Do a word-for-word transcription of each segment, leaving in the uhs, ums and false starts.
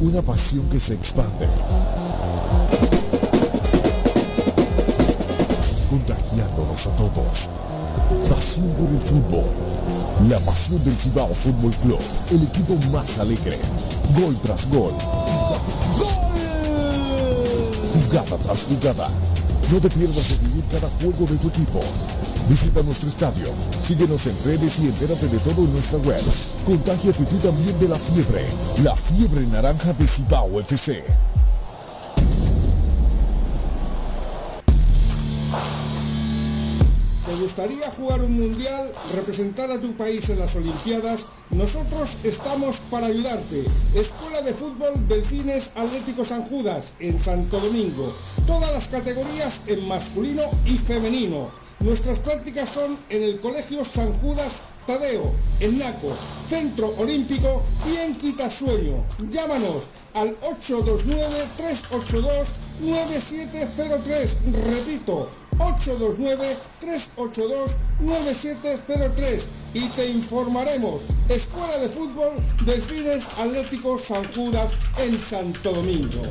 una pasión que se expande, contagiándonos a todos. Pasión por el fútbol. La pasión del Cibao Fútbol Club, el equipo más alegre. Gol tras gol. Jugada tras jugada. No te pierdas de vivir cada juego de tu equipo. Visita nuestro estadio, síguenos en redes y entérate de todo en nuestra web. Contágiate tú también de la fiebre, la fiebre naranja de Cibao F C. ¿Te gustaría jugar un mundial, representar a tu país en las Olimpiadas? Nosotros estamos para ayudarte. Escuela de Fútbol Delfines Atlético San Judas, en Santo Domingo. Todas las categorías en masculino y femenino. Nuestras prácticas son en el Colegio San Judas Tadeo, en Naco, Centro Olímpico y en Quitasueño. Llámanos al ocho dos nueve, tres ocho dos, nueve siete cero tres. Repito, ocho dos nueve, tres ocho dos, nueve siete cero tres y te informaremos. Escuela de Fútbol Delfines Atlético San Judas en Santo Domingo.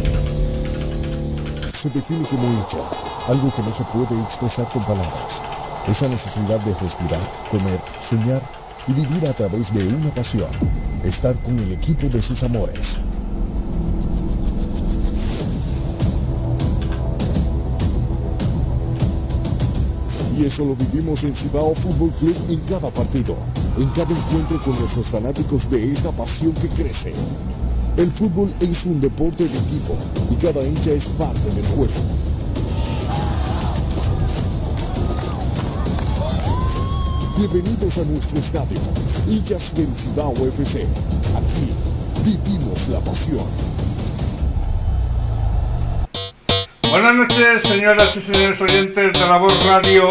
Se define como hincha, algo que no se puede expresar con palabras. Esa necesidad de respirar, comer, soñar y vivir a través de una pasión. Estar con el equipo de sus amores. Y eso lo vivimos en Cibao Fútbol Club en cada partido, en cada encuentro con nuestros fanáticos de esta pasión que crece. El fútbol es un deporte de equipo y cada hincha es parte del juego. Bienvenidos a nuestro estadio, hinchas del Cibao F C. Aquí vivimos la pasión. Buenas noches, señoras y señores oyentes de La Voz Radio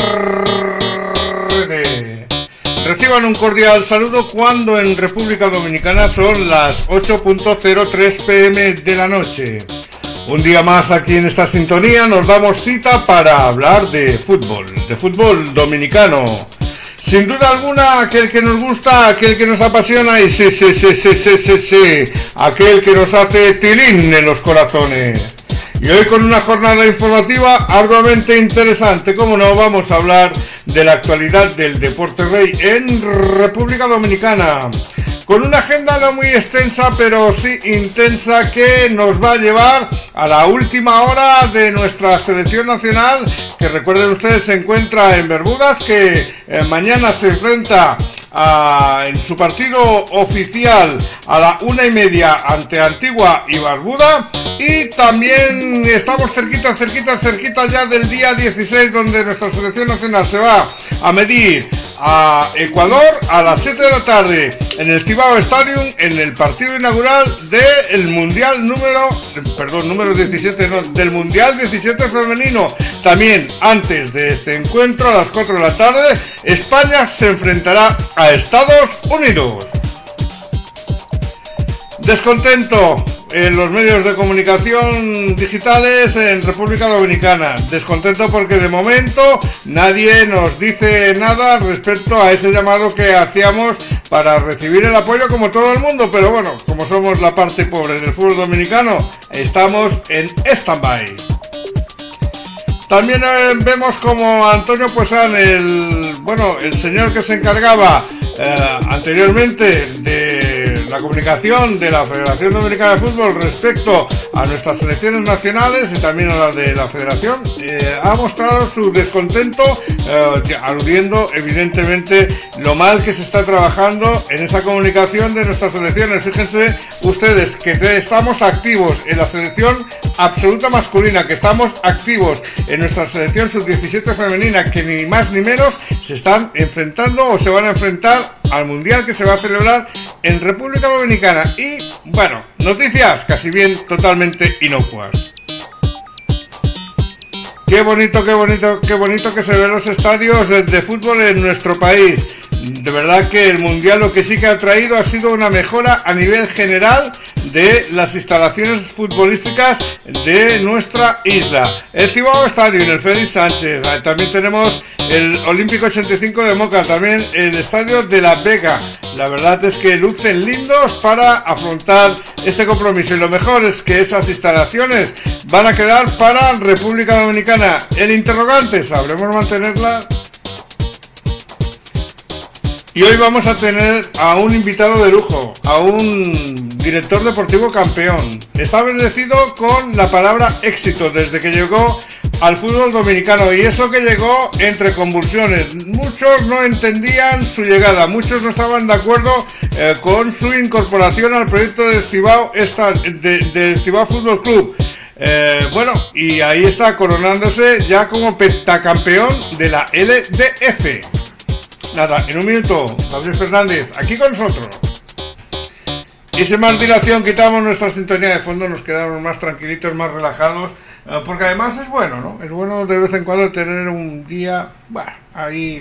R D. Reciban un cordial saludo cuando en República Dominicana son las ocho cero tres pm de la noche. Un día más aquí en esta sintonía nos damos cita para hablar de fútbol, de fútbol dominicano. Sin duda alguna, aquel que nos gusta, aquel que nos apasiona y sí, sí, sí, sí, sí, sí, sí, aquel que nos hace tilín en los corazones. Y hoy con una jornada informativa arduamente interesante, como no, vamos a hablar de la actualidad del deporte rey en República Dominicana. Con una agenda no muy extensa, pero sí intensa, que nos va a llevar a la última hora de nuestra selección nacional, que recuerden ustedes se encuentra en Bermudas, que eh, mañana se enfrenta a, en su partido oficial a la una y media ante Antigua y Barbuda, y también estamos cerquita, cerquita, cerquita ya del día dieciséis, donde nuestra selección nacional se va a medir a Ecuador a las siete de la tarde en el Cibao Stadium, en el partido inaugural del Mundial número, perdón, número diecisiete, no, del Mundial diecisiete femenino. También antes de este encuentro, a las cuatro de la tarde, España se enfrentará a Estados Unidos. Descontento en los medios de comunicación digitales en República Dominicana. Descontento porque de momento nadie nos dice nada respecto a ese llamado que hacíamos para recibir el apoyo como todo el mundo, pero bueno, como somos la parte pobre del fútbol dominicano, estamos en stand-by. También eh, vemos como Antonio Puesán, el, bueno, el señor que se encargaba eh, anteriormente de la comunicación de la Federación Dominicana de Fútbol respecto a nuestras selecciones nacionales y también a la de la Federación, eh, ha mostrado su descontento, eh, aludiendo evidentemente lo mal que se está trabajando en esa comunicación de nuestras selecciones. Fíjense ustedes que estamos activos en la selección absoluta masculina, que estamos activos en nuestra selección sub diecisiete femenina, que ni más ni menos se están enfrentando o se van a enfrentar al mundial que se va a celebrar en República Dominicana. Y bueno, noticias casi bien totalmente inocuas. Qué bonito, qué bonito, qué bonito que se ven los estadios de, de fútbol en nuestro país. de verdad que el Mundial lo que sí que ha traído ha sido una mejora a nivel general de las instalaciones futbolísticas de nuestra isla. El Cibao Estadio en el Félix Sánchez, también tenemos el Olímpico ochenta y cinco de Moca, también el Estadio de La Vega. La verdad es que lucen lindos para afrontar este compromiso, y lo mejor es que esas instalaciones van a quedar para República Dominicana. El interrogante, ¿sabremos mantenerla? Y hoy vamos a tener a un invitado de lujo, a un director deportivo campeón. Está bendecido con la palabra éxito desde que llegó al fútbol dominicano, y eso que llegó entre convulsiones. Muchos no entendían su llegada, muchos no estaban de acuerdo eh, con su incorporación al proyecto del Cibao, esta, de, de Cibao Fútbol Club. Eh, bueno, y ahí está coronándose ya como pentacampeón de la L D F. Nada, en un minuto, Gabriel Fernández, aquí con nosotros. Y sin más dilación, quitamos nuestra sintonía de fondo, nos quedamos más tranquilitos, más relajados, eh, porque además es bueno, ¿no? Es bueno de vez en cuando tener un día, bueno, ahí,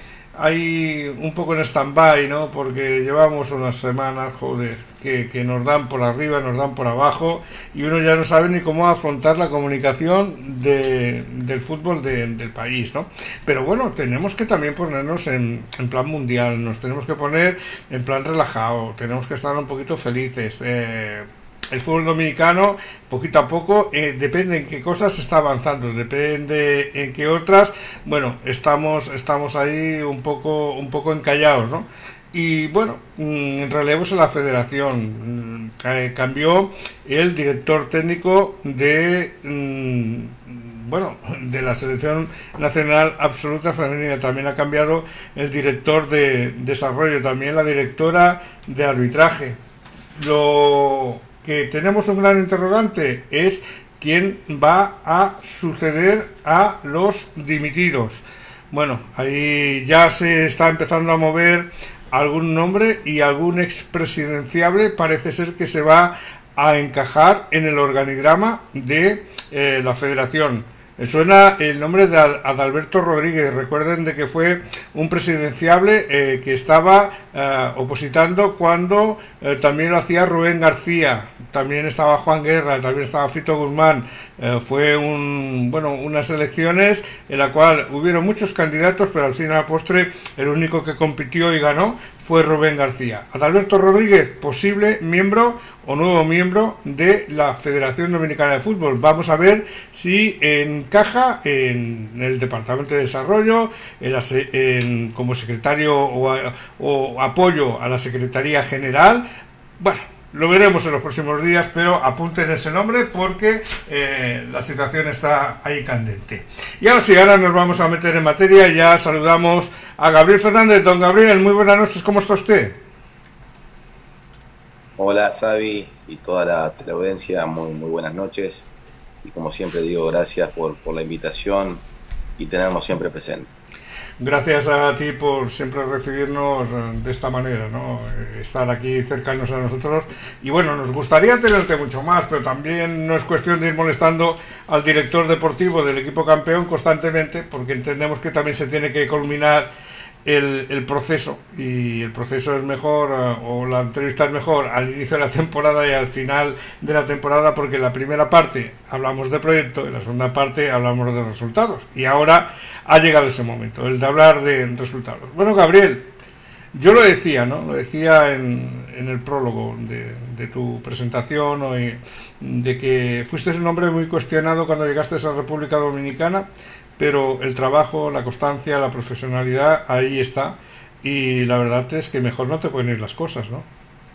ahí un poco en stand-by, ¿no? Porque llevamos unas semanas, joder, que, que nos dan por arriba, nos dan por abajo, y uno ya no sabe ni cómo afrontar la comunicación de, del fútbol de, del país, ¿no? Pero bueno, tenemos que también ponernos en, en plan mundial, nos tenemos que poner en plan relajado, tenemos que estar un poquito felices. Eh, el fútbol dominicano, poquito a poco, eh, depende en qué cosas se está avanzando, depende en qué otras, bueno, estamos, estamos ahí un poco, un poco encallados, ¿no? Y bueno, en relevos en la federación, eh, cambió el director técnico de, mm, bueno, de la selección nacional absoluta femenina, también ha cambiado el director de desarrollo, también la directora de arbitraje. Lo que tenemos un gran interrogante es quién va a suceder a los dimitidos. Bueno, ahí ya se está empezando a mover algún nombre, y algún expresidenciable parece ser que se va a encajar en el organigrama de eh, la federación. Suena el nombre de Adalberto Rodríguez. Recuerden de que fue un presidenciable eh, que estaba eh, opositando cuando eh, también lo hacía Rubén García, también estaba Juan Guerra, también estaba Fito Guzmán. Eh, fue un bueno unas elecciones en la cual hubieron muchos candidatos, pero al fin y al postre el único que compitió y ganó fue Rubén García. Adalberto Rodríguez, posible miembro o nuevo miembro de la Federación Dominicana de Fútbol. Vamos a ver si encaja en el Departamento de Desarrollo, en la, en, como secretario o, a, o apoyo a la Secretaría General. Bueno, lo veremos en los próximos días, pero apunten ese nombre porque eh, la situación está ahí candente. Y ahora sí, ahora nos vamos a meter en materia y ya saludamos a Gabriel Fernández. Don Gabriel, muy buenas noches, ¿cómo está usted? Hola, Xavi, y toda la teleaudiencia, muy, muy buenas noches. Y como siempre digo, gracias por, por la invitación y tenernos siempre presente. Gracias a ti por siempre recibirnos de esta manera, ¿no? Estar aquí cercanos a nosotros. Y bueno, nos gustaría tenerte mucho más, pero también no es cuestión de ir molestando al director deportivo del equipo campeón constantemente, porque entendemos que también se tiene que culminar el, el proceso, y el proceso es mejor, o la entrevista es mejor al inicio de la temporada y al final de la temporada, porque en la primera parte hablamos de proyecto, en la segunda parte hablamos de resultados, y ahora ha llegado ese momento, el de hablar de resultados. Bueno, Gabriel, yo lo decía, ¿no? Lo decía en, en el prólogo de, de tu presentación, o de que fuiste un hombre muy cuestionado cuando llegaste a esa República Dominicana, pero el trabajo, la constancia, la profesionalidad, ahí está, y la verdad es que mejor no te pueden ir las cosas, ¿no?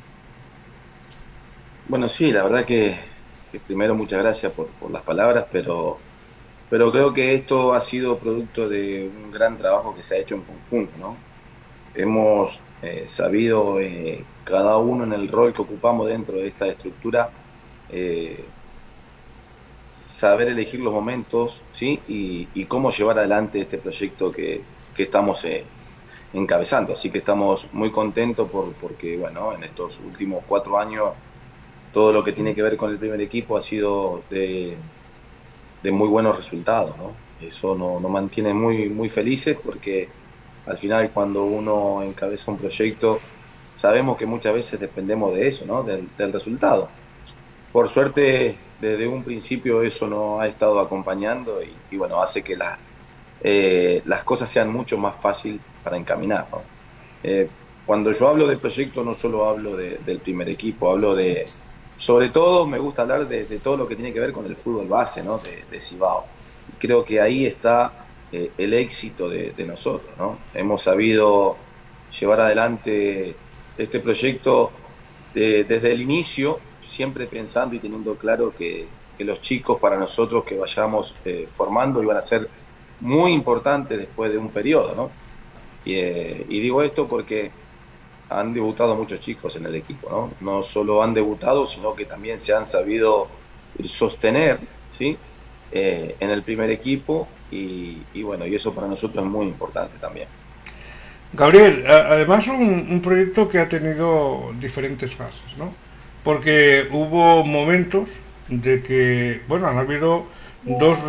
Bueno, sí, la verdad que, que primero muchas gracias por, por las palabras, pero, pero creo que esto ha sido producto de un gran trabajo que se ha hecho en conjunto, ¿no? Hemos eh, sabido, eh, cada uno en el rol que ocupamos dentro de esta estructura, eh, saber elegir los momentos, ¿sí? y, y cómo llevar adelante este proyecto que, que estamos eh, encabezando. Así que estamos muy contentos por, porque, bueno, en estos últimos cuatro años todo lo que tiene que ver con el primer equipo ha sido de, de muy buenos resultados, ¿no? Eso nos no mantiene muy, muy felices porque Al final, cuando uno encabeza un proyecto, sabemos que muchas veces dependemos de eso, ¿no? Del, del resultado. Por suerte, desde un principio eso nos ha estado acompañando y, y bueno, hace que la, eh, las cosas sean mucho más fáciles para encaminar, ¿no? Eh, cuando yo hablo de proyecto no solo hablo de, del primer equipo, hablo de, sobre todo me gusta hablar de, de todo lo que tiene que ver con el fútbol base, ¿no? de, de Cibao. Creo que ahí está eh, el éxito de, de nosotros, ¿no? Hemos sabido llevar adelante este proyecto de, desde el inicio, siempre pensando y teniendo claro que, que los chicos para nosotros que vayamos eh, formando iban a ser muy importantes después de un periodo, ¿no? Y, eh, y digo esto porque han debutado muchos chicos en el equipo, ¿no? No solo han debutado, sino que también se han sabido sostener, ¿sí? Eh, en el primer equipo y, y bueno, y eso para nosotros es muy importante también. Gabriel, además un, un proyecto que ha tenido diferentes fases, ¿no? Porque hubo momentos de que, bueno, han habido dos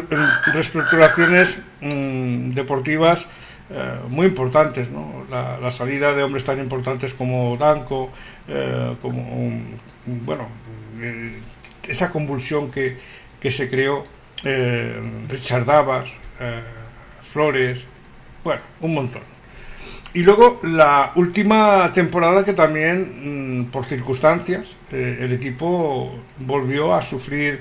reestructuraciones mmm, deportivas eh, muy importantes, ¿no? La, la salida de hombres tan importantes como Danco, eh, como, um, bueno, eh, esa convulsión que, que se creó, eh, Richard Davas, eh, Flores, bueno, un montón. Y luego la última temporada que también, mmm, por circunstancias, eh, el equipo volvió a sufrir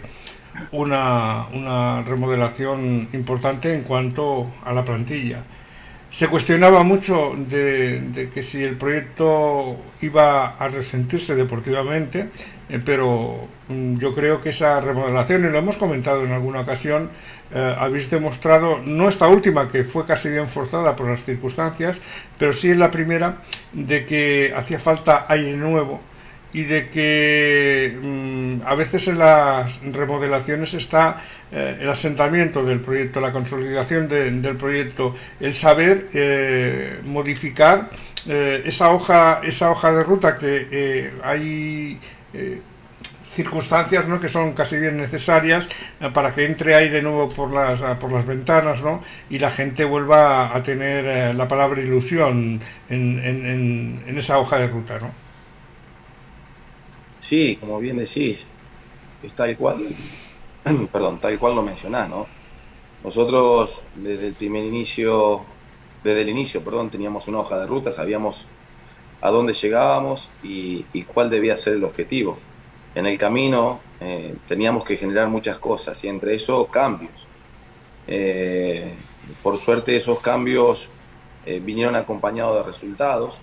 una, una remodelación importante en cuanto a la plantilla. Se cuestionaba mucho de, de que si el proyecto iba a resentirse deportivamente, eh, pero mmm, yo creo que esa remodelación, y lo hemos comentado en alguna ocasión, eh, habéis demostrado, no esta última que fue casi bien forzada por las circunstancias, pero sí en la primera, de que hacía falta aire nuevo y de que mmm, a veces en las remodelaciones está eh, el asentamiento del proyecto, la consolidación de, del proyecto, el saber eh, modificar eh, esa hoja esa hoja de ruta que eh, hay eh, circunstancias, ¿no?, que son casi bien necesarias eh, para que entre aire nuevo por las por las ventanas, ¿no?, y la gente vuelva a tener eh, la palabra ilusión en, en, en, en esa hoja de ruta, ¿no? Sí, como bien decís, es tal cual, perdón, tal cual lo mencionás, ¿no? Nosotros desde el primer inicio, desde el inicio, perdón, teníamos una hoja de ruta, sabíamos a dónde llegábamos y, y cuál debía ser el objetivo. En el camino eh, teníamos que generar muchas cosas y entre esos cambios. Eh, por suerte esos cambios eh, vinieron acompañados de resultados.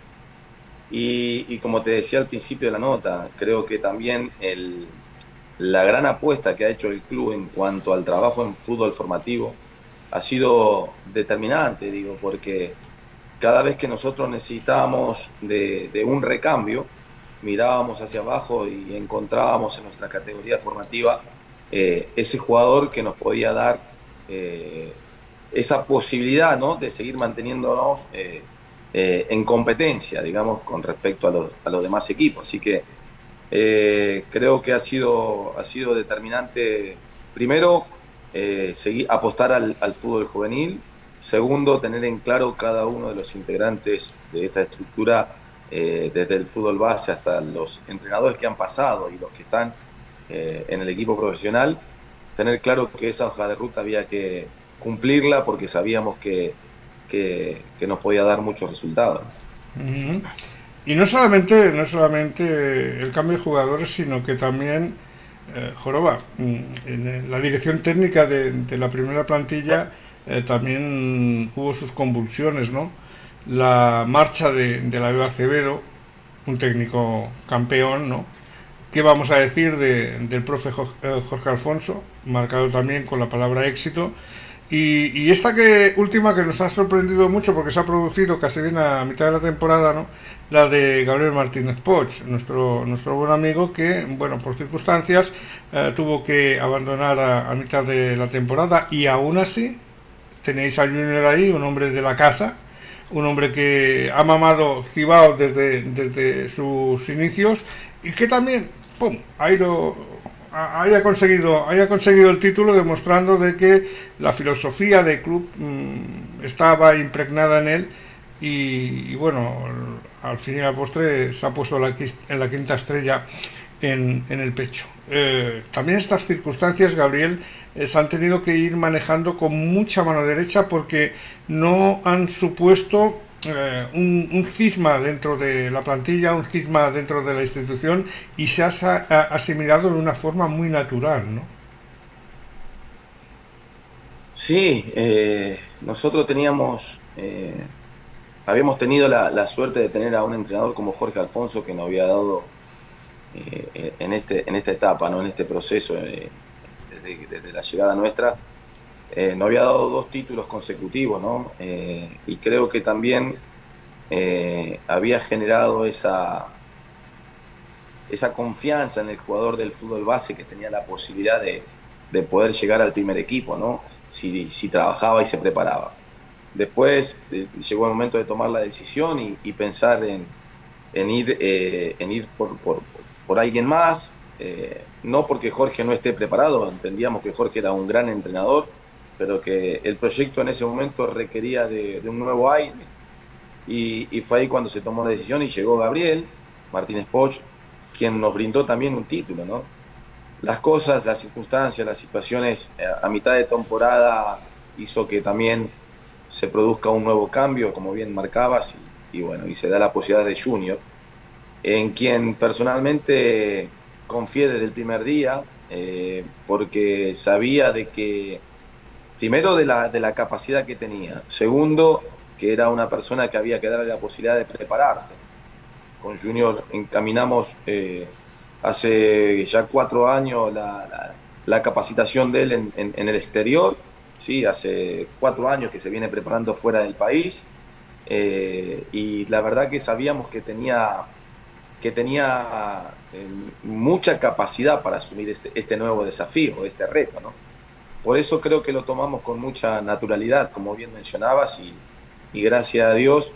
Y, y como te decía al principio de la nota, creo que también el, la gran apuesta que ha hecho el club en cuanto al trabajo en fútbol formativo ha sido determinante, digo, porque cada vez que nosotros necesitábamos de, de un recambio, mirábamos hacia abajo y encontrábamos en nuestra categoría formativa eh, ese jugador que nos podía dar eh, esa posibilidad, ¿no?, de seguir manteniéndonos eh, Eh, en competencia, digamos, con respecto a los, a los demás equipos. Así que eh, creo que ha sido, ha sido determinante, primero, eh, seguir, apostar al, al fútbol juvenil, segundo, tener en claro cada uno de los integrantes de esta estructura, eh, desde el fútbol base hasta los entrenadores que han pasado y los que están eh, en el equipo profesional, tener claro que esa hoja de ruta había que cumplirla porque sabíamos que Que, que nos podía dar muchos resultados. Uh-huh. Y no solamente, no solamente el cambio de jugadores, sino que también, eh, Joroba, en la dirección técnica de, de la primera plantilla eh, también hubo sus convulsiones, ¿no? La marcha de, de la Eva Acevedo, un técnico campeón, ¿no? ¿Qué vamos a decir de, del profe Jorge Alfonso, marcado también con la palabra éxito? Y, y esta que última que nos ha sorprendido mucho porque se ha producido casi bien a mitad de la temporada, ¿no?, la de Gabriel Martínez Poch, nuestro nuestro buen amigo que, bueno, por circunstancias eh, tuvo que abandonar a, a mitad de la temporada, y aún así tenéis a Junior ahí, un hombre de la casa, un hombre que ha mamado Cibao desde, desde sus inicios y que también, pum, ha ido haya conseguido haya conseguido el título, demostrando de que la filosofía del club mmm, estaba impregnada en él y, y bueno, al fin y al postre se ha puesto la, en la quinta estrella en, en el pecho. Eh, también estas circunstancias, Gabriel, eh, se han tenido que ir manejando con mucha mano derecha porque no han supuesto Eh, un, un cisma dentro de la plantilla, un cisma dentro de la institución, y se ha, ha asimilado de una forma muy natural, ¿no? Sí, eh, nosotros teníamos, eh, habíamos tenido la, la suerte de tener a un entrenador como Jorge Alfonso, que nos había dado eh, en, este, en esta etapa, ¿no? En este proceso, eh, desde, desde la llegada nuestra. Eh, nos había dado dos títulos consecutivos, ¿no? Eh, y creo que también eh, había generado esa, esa confianza en el jugador del fútbol base, que tenía la posibilidad de, de poder llegar al primer equipo, ¿no? Si, si trabajaba y se preparaba. Después eh, llegó el momento de tomar la decisión y, y pensar en, en ir, eh, en ir por, por, por alguien más, eh, no porque Jorge no esté preparado, entendíamos que Jorge era un gran entrenador, pero que el proyecto en ese momento requería de, de un nuevo aire, y, y fue ahí cuando se tomó la decisión y llegó Gabriel Martínez Poch, quien nos brindó también un título, ¿no? Las cosas, las circunstancias, las situaciones a mitad de temporada hizo que también se produzca un nuevo cambio, como bien marcabas, y, y bueno, y se da la posibilidad de Junior, en quien personalmente confié desde el primer día, eh, porque sabía de que primero de la, de la capacidad que tenía, segundo, que era una persona que había que darle la posibilidad de prepararse. Con Junior encaminamos eh, hace ya cuatro años la, la, la capacitación de él en, en, en el exterior, ¿sí? Hace cuatro años que se viene preparando fuera del país, eh, y la verdad que sabíamos que tenía, que tenía eh, mucha capacidad para asumir este, este nuevo desafío, este reto, ¿no? Por eso creo que lo tomamos con mucha naturalidad, como bien mencionabas, y, y gracias a Dios,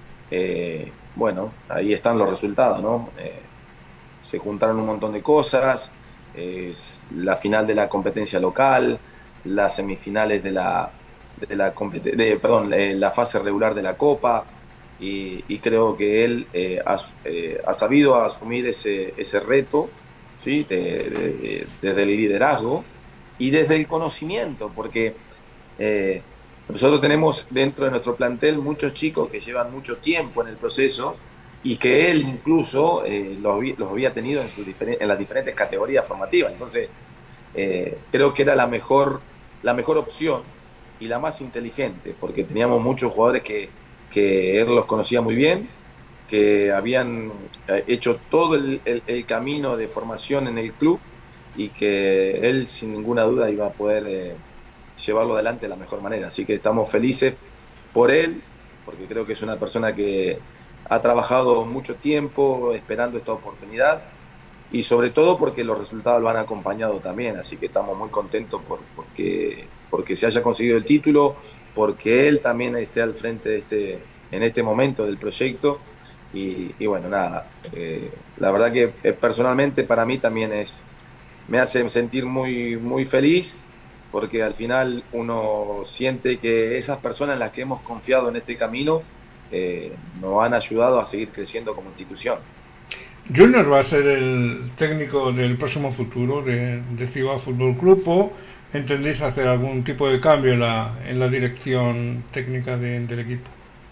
eh, bueno, ahí están los resultados, ¿no? Eh, se juntaron un montón de cosas, eh, la final de la competencia local, las semifinales de la, de la, de, perdón, eh, la fase regular de la Copa, y, y creo que él eh, ha, eh, ha sabido asumir ese, ese reto, ¿sí? de, de, de, desde el liderazgo y desde el conocimiento, porque eh, nosotros tenemos dentro de nuestro plantel muchos chicos que llevan mucho tiempo en el proceso y que él incluso eh, los, los había tenido en, sus en las diferentes categorías formativas. Entonces, eh, creo que era la mejor, la mejor opción y la más inteligente, porque teníamos muchos jugadores que, que él los conocía muy bien, que habían hecho todo el, el, el camino de formación en el club, y que él sin ninguna duda iba a poder eh, llevarlo adelante de la mejor manera. Así que estamos felices por él, porque creo que es una persona que ha trabajado mucho tiempo esperando esta oportunidad, y sobre todo porque los resultados lo han acompañado también. Así que estamos muy contentos por, porque, porque se haya conseguido el título, porque él también esté al frente de este, en este momento del proyecto. Y, y bueno, nada, eh, la verdad que eh, personalmente para mí también es... me hace sentir muy, muy feliz, porque al final uno siente que esas personas en las que hemos confiado en este camino eh, nos han ayudado a seguir creciendo como institución. ¿Junior va a ser el técnico del próximo futuro de, de Cibao Fútbol Club, o entendéis hacer algún tipo de cambio en la, en la dirección técnica de, del equipo?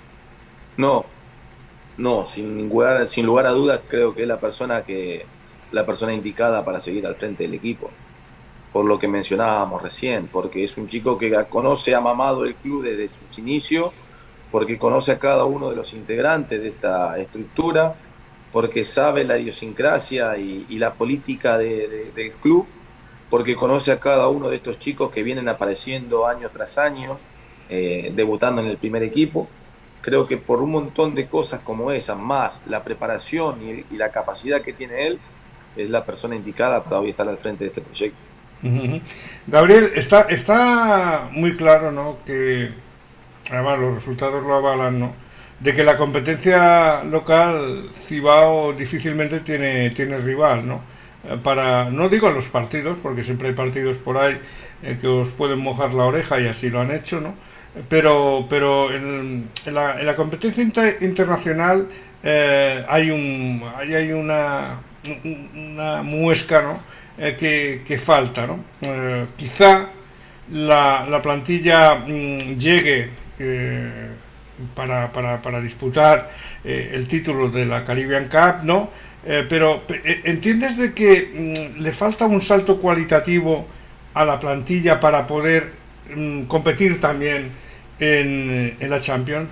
No, no, sin lugar, sin lugar a dudas creo que es la persona que la persona indicada para seguir al frente del equipo, por lo que mencionábamos recién, porque es un chico que conoce, ha mamado el club desde sus inicios, porque conoce a cada uno de los integrantes de esta estructura, porque sabe la idiosincrasia y, y la política de, de, del club, porque conoce a cada uno de estos chicos que vienen apareciendo año tras año, eh, debutando en el primer equipo. Creo que por un montón de cosas como esas, más la preparación y, y la capacidad que tiene él, es la persona indicada para hoy estar al frente de este proyecto. Uh-huh. Gabriel, está, está muy claro, ¿no?, que además los resultados lo avalan, ¿no?, de que la competencia local, Cibao difícilmente tiene, tiene rival, ¿no? eh, para, no digo los partidos, porque siempre hay partidos por ahí eh, que os pueden mojar la oreja y así lo han hecho, ¿no? Pero, pero en, en, la, en la competencia inter, internacional eh, hay un hay, hay una, una muesca, ¿no? eh, que, que falta, ¿no? Eh, quizá la, la plantilla mmm, llegue eh, para, para, para disputar eh, el título de la Caribbean Cup, ¿no? Eh, pero ¿entiendes de que mmm, le falta un salto cualitativo a la plantilla para poder mmm, competir también en, en la Champions?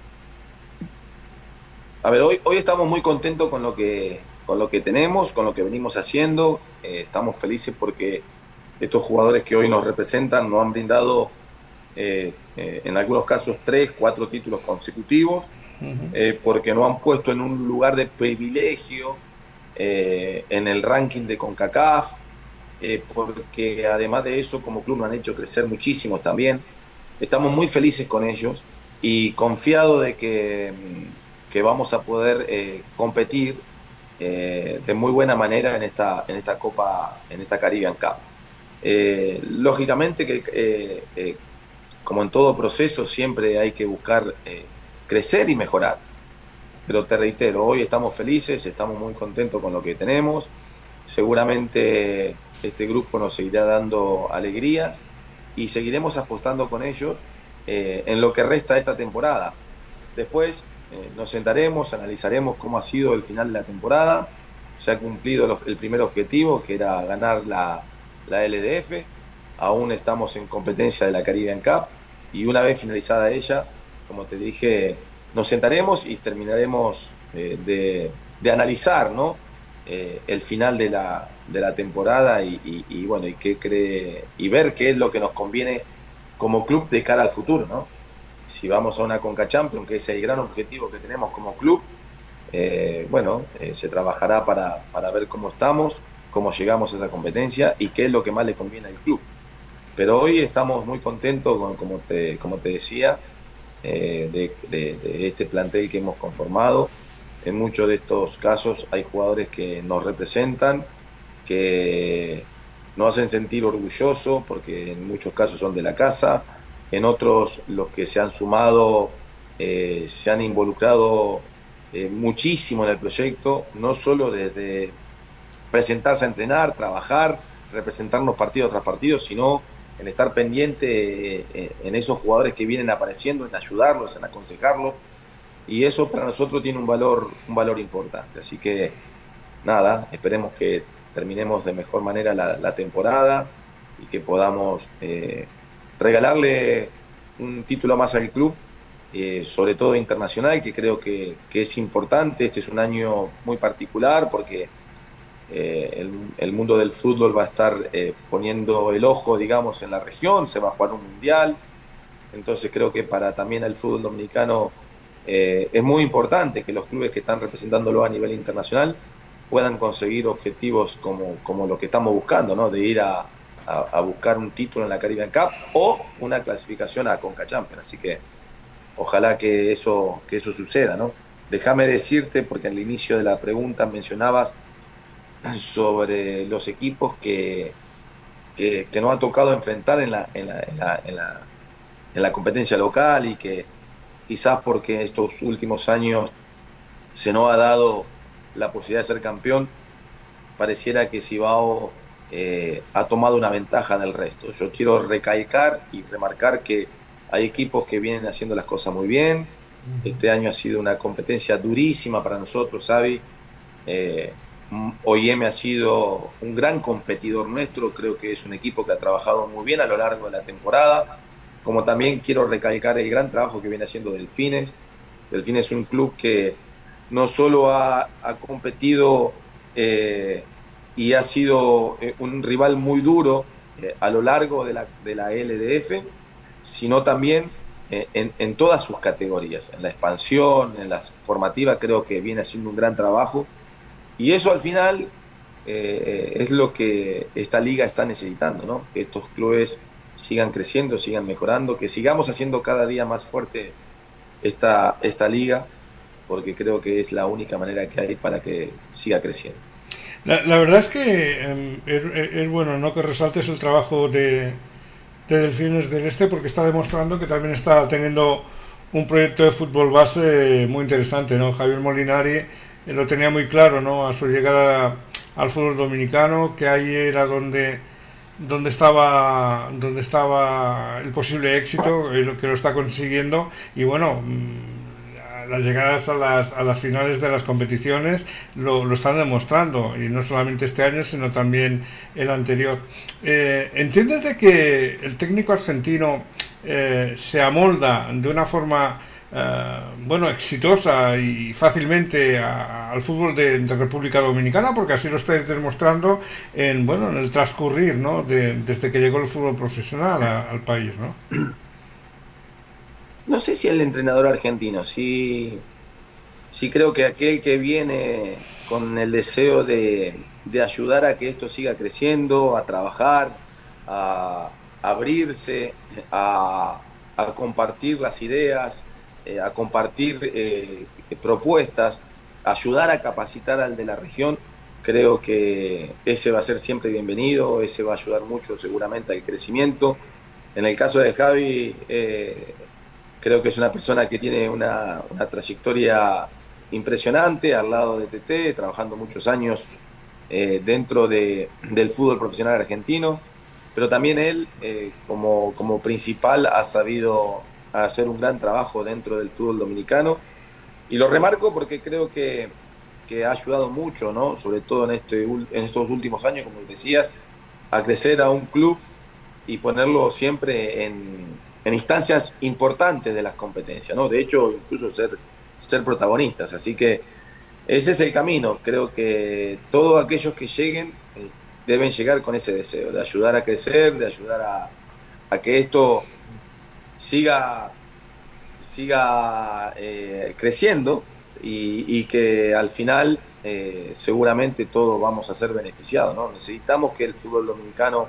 A ver, hoy, hoy estamos muy contentos con lo que con lo que tenemos, con lo que venimos haciendo. Eh, estamos felices porque estos jugadores que hoy nos representan nos han brindado eh, eh, en algunos casos tres, cuatro títulos consecutivos, uh-huh. eh, porque nos han puesto en un lugar de privilegio eh, en el ranking de CONCACAF, eh, porque además de eso como club nos han hecho crecer muchísimo también. Estamos muy felices con ellos y confiados de que, que vamos a poder eh, competir eh, de muy buena manera en esta, en esta Copa, en esta Caribbean Cup. Eh, lógicamente que eh, eh, como en todo proceso siempre hay que buscar eh, crecer y mejorar, pero te reitero, hoy estamos felices, estamos muy contentos con lo que tenemos. Seguramente este grupo nos seguirá dando alegrías y seguiremos apostando con ellos eh, en lo que resta de esta temporada. Después eh, nos sentaremos, analizaremos cómo ha sido el final de la temporada. Se ha cumplido los, el primer objetivo, que era ganar la, la L D F. Aún estamos en competencia de la Caribbean Cup y una vez finalizada ella, como te dije, nos sentaremos y terminaremos eh, de, de analizar, ¿no? eh, el final de la, de la temporada y, y, y bueno, y qué cree y ver qué es lo que nos conviene como club de cara al futuro, ¿no? Si vamos a una Conca Champions, que es el gran objetivo que tenemos como club, eh, bueno, eh, se trabajará para, para ver cómo estamos, cómo llegamos a esa competencia y qué es lo que más le conviene al club. Pero hoy estamos muy contentos con, como te, como te decía, eh, de, de, de este plantel que hemos conformado. En muchos de estos casos hay jugadores que nos representan, que nos hacen sentir orgullosos porque en muchos casos son de la casa. En otros, los que se han sumado eh, se han involucrado eh, muchísimo en el proyecto, no solo desde presentarse a entrenar, trabajar, representarnos partido tras partido, sino en estar pendiente eh, en esos jugadores que vienen apareciendo, en ayudarlos, en aconsejarlos. Y eso para nosotros tiene un valor, un valor importante. Así que, nada, esperemos que terminemos de mejor manera la, la temporada y que podamos eh, regalarle un título más al club, eh, sobre todo internacional, que creo que, que es importante. Este es un año muy particular porque eh, el, el mundo del fútbol va a estar eh, poniendo el ojo, digamos, en la región, se va a jugar un mundial. Entonces creo que para también el fútbol dominicano eh, es muy importante que los clubes que están representándolo a nivel internacional puedan conseguir objetivos como, como lo que estamos buscando, ¿no? De ir a A, a buscar un título en la Caribbean Cup o una clasificación a Conca Champions. Así que ojalá que eso, que eso suceda, ¿no? Déjame decirte, porque al inicio de la pregunta mencionabas sobre los equipos que, que, que nos ha tocado enfrentar en la, en, la, en, la, en, la, en la competencia local y que quizás porque estos últimos años se nos ha dado la posibilidad de ser campeón, pareciera que Cibao Eh, ha tomado una ventaja del resto. Yo quiero recalcar y remarcar que hay equipos que vienen haciendo las cosas muy bien. Este año ha sido una competencia durísima para nosotros, Xavi. Eh, O I M ha sido un gran competidor nuestro, creo que es un equipo que ha trabajado muy bien a lo largo de la temporada, como también quiero recalcar el gran trabajo que viene haciendo Delfines. Delfines es un club que no solo ha, ha competido eh, y ha sido eh, un rival muy duro eh, a lo largo de la, de la L D F, sino también eh, en, en todas sus categorías, en la expansión, en las formativas, creo que viene haciendo un gran trabajo, y eso al final eh, es lo que esta liga está necesitando, ¿no? Que estos clubes sigan creciendo, sigan mejorando, que sigamos haciendo cada día más fuerte esta, esta liga, porque creo que es la única manera que hay para que siga creciendo. La, la verdad es que eh, es, es bueno, ¿no?, que resaltes el trabajo de, de Delfines del Este, porque está demostrando que también está teniendo un proyecto de fútbol base muy interesante, ¿no? Javier Molinari eh, lo tenía muy claro, ¿no?, a su llegada al fútbol dominicano, que ahí era donde donde estaba donde estaba el posible éxito, eh, que lo está consiguiendo. Y bueno, las llegadas a las, a las finales de las competiciones lo, lo están demostrando, y no solamente este año sino también el anterior. Eh, ¿Entiendes de que el técnico argentino eh, se amolda de una forma eh, bueno, exitosa y fácilmente a, al fútbol de, de República Dominicana? Porque así lo estáis demostrando en, bueno, en el transcurrir, ¿no?, de, desde que llegó el fútbol profesional a, al país, ¿no? No sé si el entrenador argentino, sí, sí creo que aquel que viene con el deseo de, de ayudar a que esto siga creciendo, a trabajar, a, a abrirse, a, a compartir las ideas, eh, a compartir eh, propuestas, ayudar a capacitar al de la región, creo que ese va a ser siempre bienvenido, ese va a ayudar mucho seguramente al crecimiento. En el caso de Javi, eh, creo que es una persona que tiene una, una trayectoria impresionante al lado de T T, trabajando muchos años eh, dentro de, del fútbol profesional argentino, pero también él eh, como, como principal ha sabido hacer un gran trabajo dentro del fútbol dominicano, y lo remarco porque creo que, que ha ayudado mucho, ¿no?, sobre todo en, este, en estos últimos años, como decías, a crecer a un club y ponerlo siempre en en instancias importantes de las competencias, ¿no? De hecho, incluso ser, ser protagonistas. Así que ese es el camino. Creo que todos aquellos que lleguen eh, deben llegar con ese deseo, de ayudar a crecer, de ayudar a, a que esto siga, siga eh, creciendo y, y que al final eh, seguramente todos vamos a ser beneficiados, ¿no? Necesitamos que el fútbol dominicano,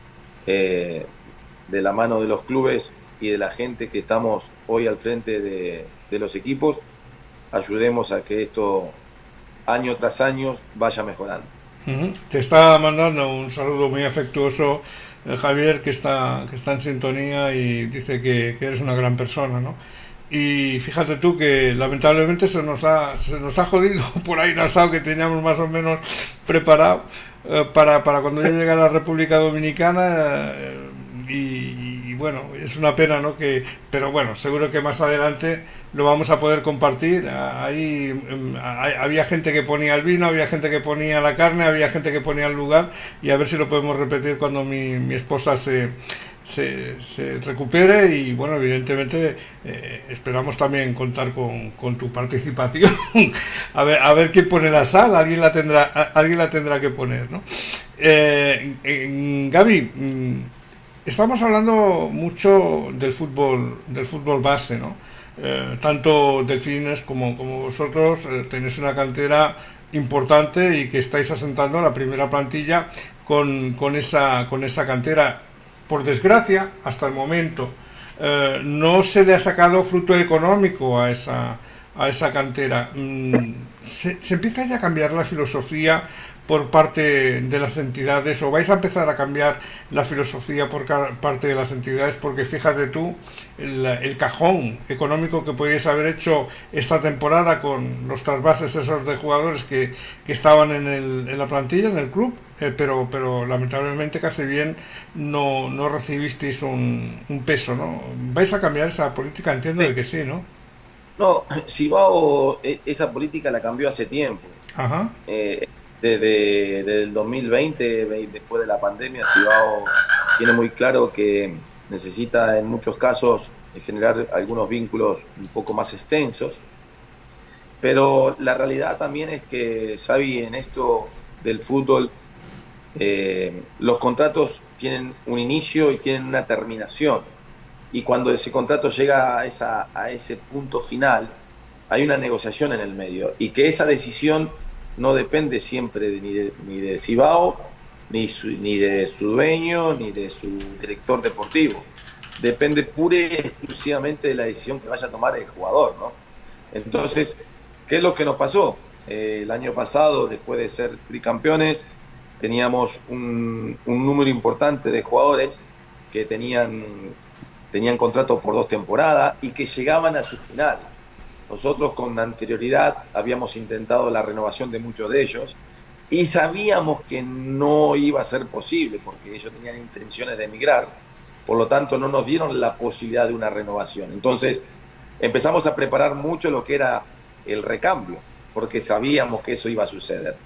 eh, de la mano de los clubes y de la gente que estamos hoy al frente de, de los equipos, ayudemos a que esto año tras año vaya mejorando. Uh-huh. Te está mandando un saludo muy afectuoso eh, Javier, que está, que está en sintonía, y dice que, que eres una gran persona, ¿no? Y fíjate tú que lamentablemente se nos ha, se nos ha jodido por ahí un asado que teníamos más o menos preparado eh, para, para cuando yo llegue a la República Dominicana, eh, y, y bueno, es una pena, ¿no?, que, pero bueno, seguro que más adelante lo vamos a poder compartir. Ahí había gente que ponía el vino, había gente que ponía la carne, había gente que ponía el lugar, y a ver si lo podemos repetir cuando mi, mi esposa se, se, se recupere. Y bueno, evidentemente eh, esperamos también contar con, con tu participación. a ver a ver quién pone la sal, alguien la tendrá, alguien la tendrá que poner, ¿no? Eh, eh, Gaby, estamos hablando mucho del fútbol, del fútbol base, ¿no? Eh, tanto Delfines como, como vosotros eh, tenéis una cantera importante y que estáis asentando la primera plantilla con, con, esa, con esa cantera. Por desgracia, hasta el momento eh, no se le ha sacado fruto económico a esa, a esa cantera. Mm, se, se empieza ya a cambiar la filosofía por parte de las entidades, o vais a empezar a cambiar la filosofía por parte de las entidades, porque fíjate tú el, el cajón económico que podíais haber hecho esta temporada con los trasvases esos de jugadores que, que estaban en, el, en la plantilla, en el club, eh, pero pero lamentablemente casi bien no, no recibisteis un, un peso, ¿no? ¿Vais a cambiar esa política? Entiendo de que sí, ¿no? No, Sibao esa política la cambió hace tiempo. Ajá. Eh, Desde, desde el dos mil veinte, después de la pandemia, Sibao tiene muy claro que necesita en muchos casos generar algunos vínculos un poco más extensos, pero la realidad también es que, Xavi, en esto del fútbol, eh, los contratos tienen un inicio y tienen una terminación, y cuando ese contrato llega a, esa, a ese punto final, hay una negociación en el medio, y que esa decisión no depende siempre de, ni de ni de Sibao, ni, su, ni de su dueño, ni de su director deportivo. Depende pura y exclusivamente de la decisión que vaya a tomar el jugador, ¿no? Entonces, ¿qué es lo que nos pasó? Eh, el año pasado, después de ser tricampeones, teníamos un, un número importante de jugadores que tenían, tenían contratos por dos temporadas y que llegaban a su final. Nosotros con anterioridad habíamos intentado la renovación de muchos de ellos y sabíamos que no iba a ser posible porque ellos tenían intenciones de emigrar, por lo tanto no nos dieron la posibilidad de una renovación. Entonces empezamos a preparar mucho lo que era el recambio, porque sabíamos que eso iba a suceder.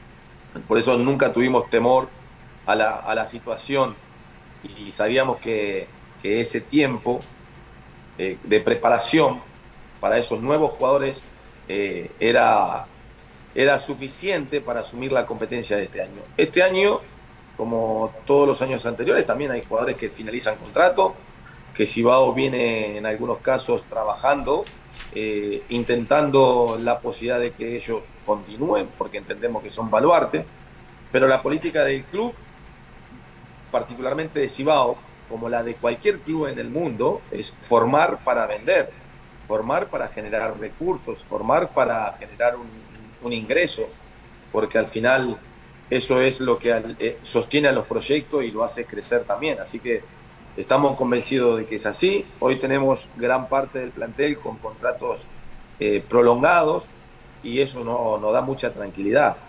Por eso nunca tuvimos temor a la, a la situación y sabíamos que, que ese tiempo eh, de preparación para esos nuevos jugadores eh, era, era suficiente para asumir la competencia de este año. Este año, como todos los años anteriores, también hay jugadores que finalizan contrato, que Cibao viene en algunos casos trabajando, eh, intentando la posibilidad de que ellos continúen, porque entendemos que son baluarte, pero la política del club, particularmente de Cibao, como la de cualquier club en el mundo, es formar para vender, formar para generar recursos, formar para generar un, un ingreso, porque al final eso es lo que eh, sostiene a los proyectos y lo hace crecer también. Así que estamos convencidos de que es así. Hoy tenemos gran parte del plantel con contratos eh, prolongados y eso nos no da mucha tranquilidad.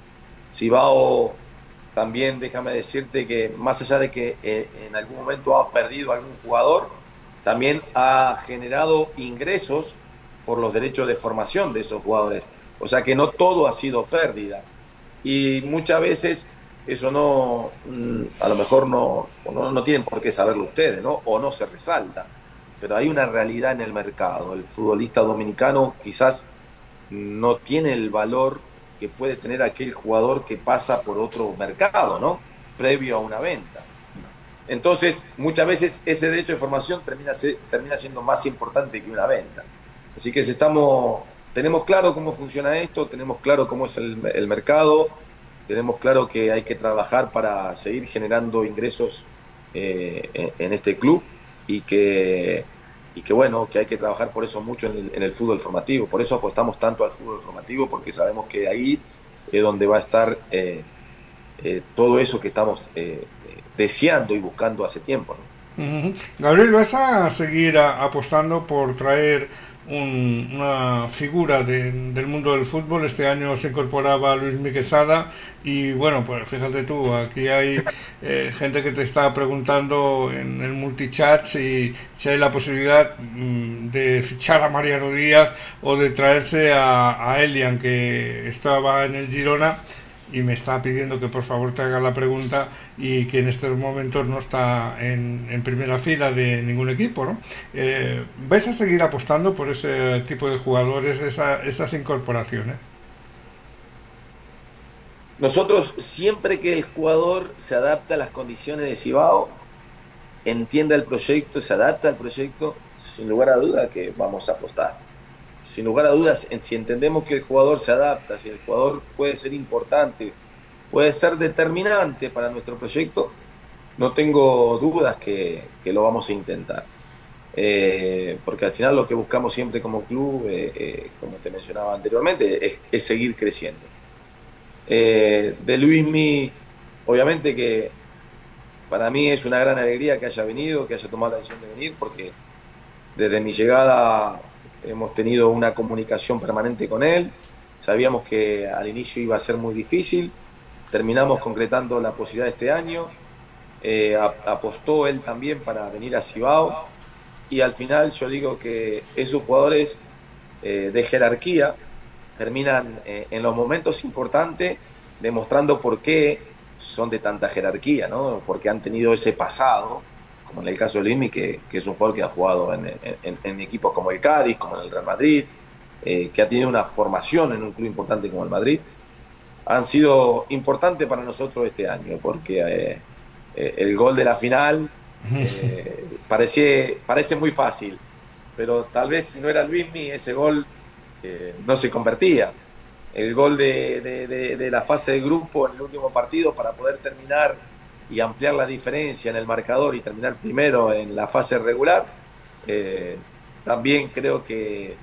Cibao también, déjame decirte que más allá de que eh, en algún momento ha perdido algún jugador, también ha generado ingresos por los derechos de formación de esos jugadores. O sea que no todo ha sido pérdida. Y muchas veces eso no, a lo mejor no, no, no tienen por qué saberlo ustedes, ¿no? O no se resalta. Pero hay una realidad en el mercado. El futbolista dominicano quizás no tiene el valor que puede tener aquel jugador que pasa por otro mercado, ¿no? Previo a una venta. Entonces, muchas veces ese derecho de formación termina, termina siendo más importante que una venta. Así que si estamos, tenemos claro cómo funciona esto, tenemos claro cómo es el, el mercado, tenemos claro que hay que trabajar para seguir generando ingresos eh, en, en este club y que, y que, bueno, que hay que trabajar por eso mucho en el, en el fútbol formativo. Por eso apostamos tanto al fútbol formativo, porque sabemos que ahí es donde va a estar eh, eh, todo eso que estamos eh, deseando y buscando hace tiempo, ¿no? Uh-huh. Gabriel, ¿vas a seguir a, apostando por traer un, una figura de, del mundo del fútbol? Este año se incorporaba Luismi Quesada y bueno, pues fíjate tú, aquí hay eh, gente que te está preguntando en el multichat si, si hay la posibilidad mm, de fichar a Mariano Díaz o de traerse a, a Elian, que estaba en el Girona y me está pidiendo que por favor te haga la pregunta, y que en estos momentos no está en, en primera fila de ningún equipo, ¿no? Eh, ¿Vais a seguir apostando por ese tipo de jugadores, esa, esas incorporaciones? Nosotros, siempre que el jugador se adapta a las condiciones de Cibao, entienda el proyecto, se adapta al proyecto, sin lugar a duda que vamos a apostar. Sin lugar a dudas, si entendemos que el jugador se adapta, si el jugador puede ser importante, puede ser determinante para nuestro proyecto, no tengo dudas que, que lo vamos a intentar. Eh, porque al final lo que buscamos siempre como club, eh, eh, como te mencionaba anteriormente, es, es seguir creciendo. Eh, de Luismi, obviamente que para mí es una gran alegría que haya venido, que haya tomado la decisión de venir, porque desde mi llegada hemos tenido una comunicación permanente con él. Sabíamos que al inicio iba a ser muy difícil, terminamos concretando la posibilidad este año, eh, apostó él también para venir a Cibao, y al final yo digo que esos jugadores eh, de jerarquía terminan eh, en los momentos importantes demostrando por qué son de tanta jerarquía, ¿no? Porque han tenido ese pasado, como en el caso de Luismi, que, que es un jugador que ha jugado en, en, en equipos como el Cádiz, como en el Real Madrid, eh, que ha tenido una formación en un club importante como el Madrid. Han sido importantes para nosotros este año, porque eh, eh, el gol de la final eh, parece, parece muy fácil, pero tal vez si no era Luismi, ese gol eh, no se convertía. El gol de, de, de, de la fase de grupo en el último partido para poder terminar y ampliar la diferencia en el marcador y terminar primero en la fase regular, eh, también creo que,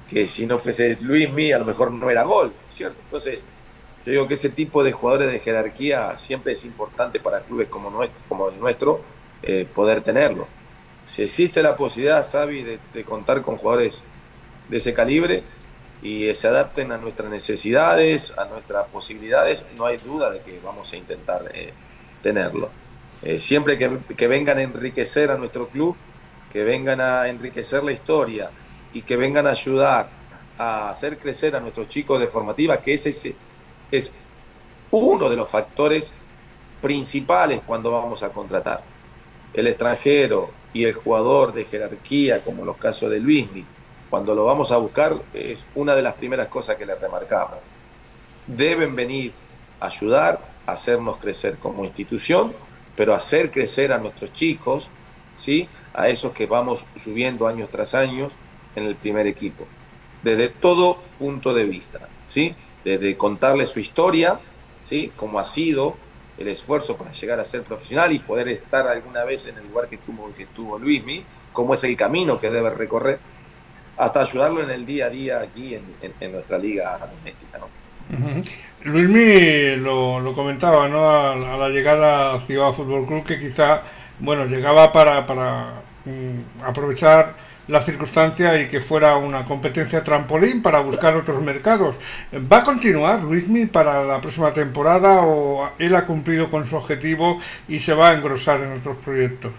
que si no fuese Luismi a lo mejor no era gol, ¿cierto? Entonces, yo digo que ese tipo de jugadores de jerarquía siempre es importante para clubes como, nuestro, como el nuestro eh, poder tenerlo. Si existe la posibilidad, Xavi, de, de contar con jugadores de ese calibre y se adapten a nuestras necesidades, a nuestras posibilidades, no hay duda de que vamos a intentar eh, tenerlo. Eh, siempre que, que vengan a enriquecer a nuestro club, que vengan a enriquecer la historia y que vengan a ayudar a hacer crecer a nuestros chicos de formativa, que ese, ese es uno de los factores principales cuando vamos a contratar. El extranjero y el jugador de jerarquía, como los casos de Luismi, cuando lo vamos a buscar, es una de las primeras cosas que le remarcamos. Deben venir a ayudar, a hacernos crecer como institución, pero hacer crecer a nuestros chicos, ¿sí? A esos que vamos subiendo año tras año en el primer equipo, desde todo punto de vista, ¿sí? Desde contarles su historia, ¿sí? Cómo ha sido el esfuerzo para llegar a ser profesional y poder estar alguna vez en el lugar que estuvo, que estuvo Luismi, cómo es el camino que debe recorrer, hasta ayudarlo en el día a día aquí en, en, en nuestra liga doméstica, ¿no? Uh-huh. Luismi lo, lo comentaba, ¿no? A, a la llegada al Cibao Fútbol Club, que quizá, bueno, llegaba para, para um, aprovechar la circunstancia y que fuera una competencia trampolín para buscar otros mercados. ¿Va a continuar Luismi para la próxima temporada o él ha cumplido con su objetivo y se va a engrosar en otros proyectos?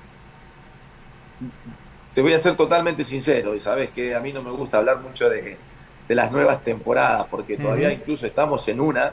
Te voy a ser totalmente sincero, y sabes que a mí no me gusta hablar mucho de, de las nuevas temporadas, porque todavía uh-huh. incluso estamos en una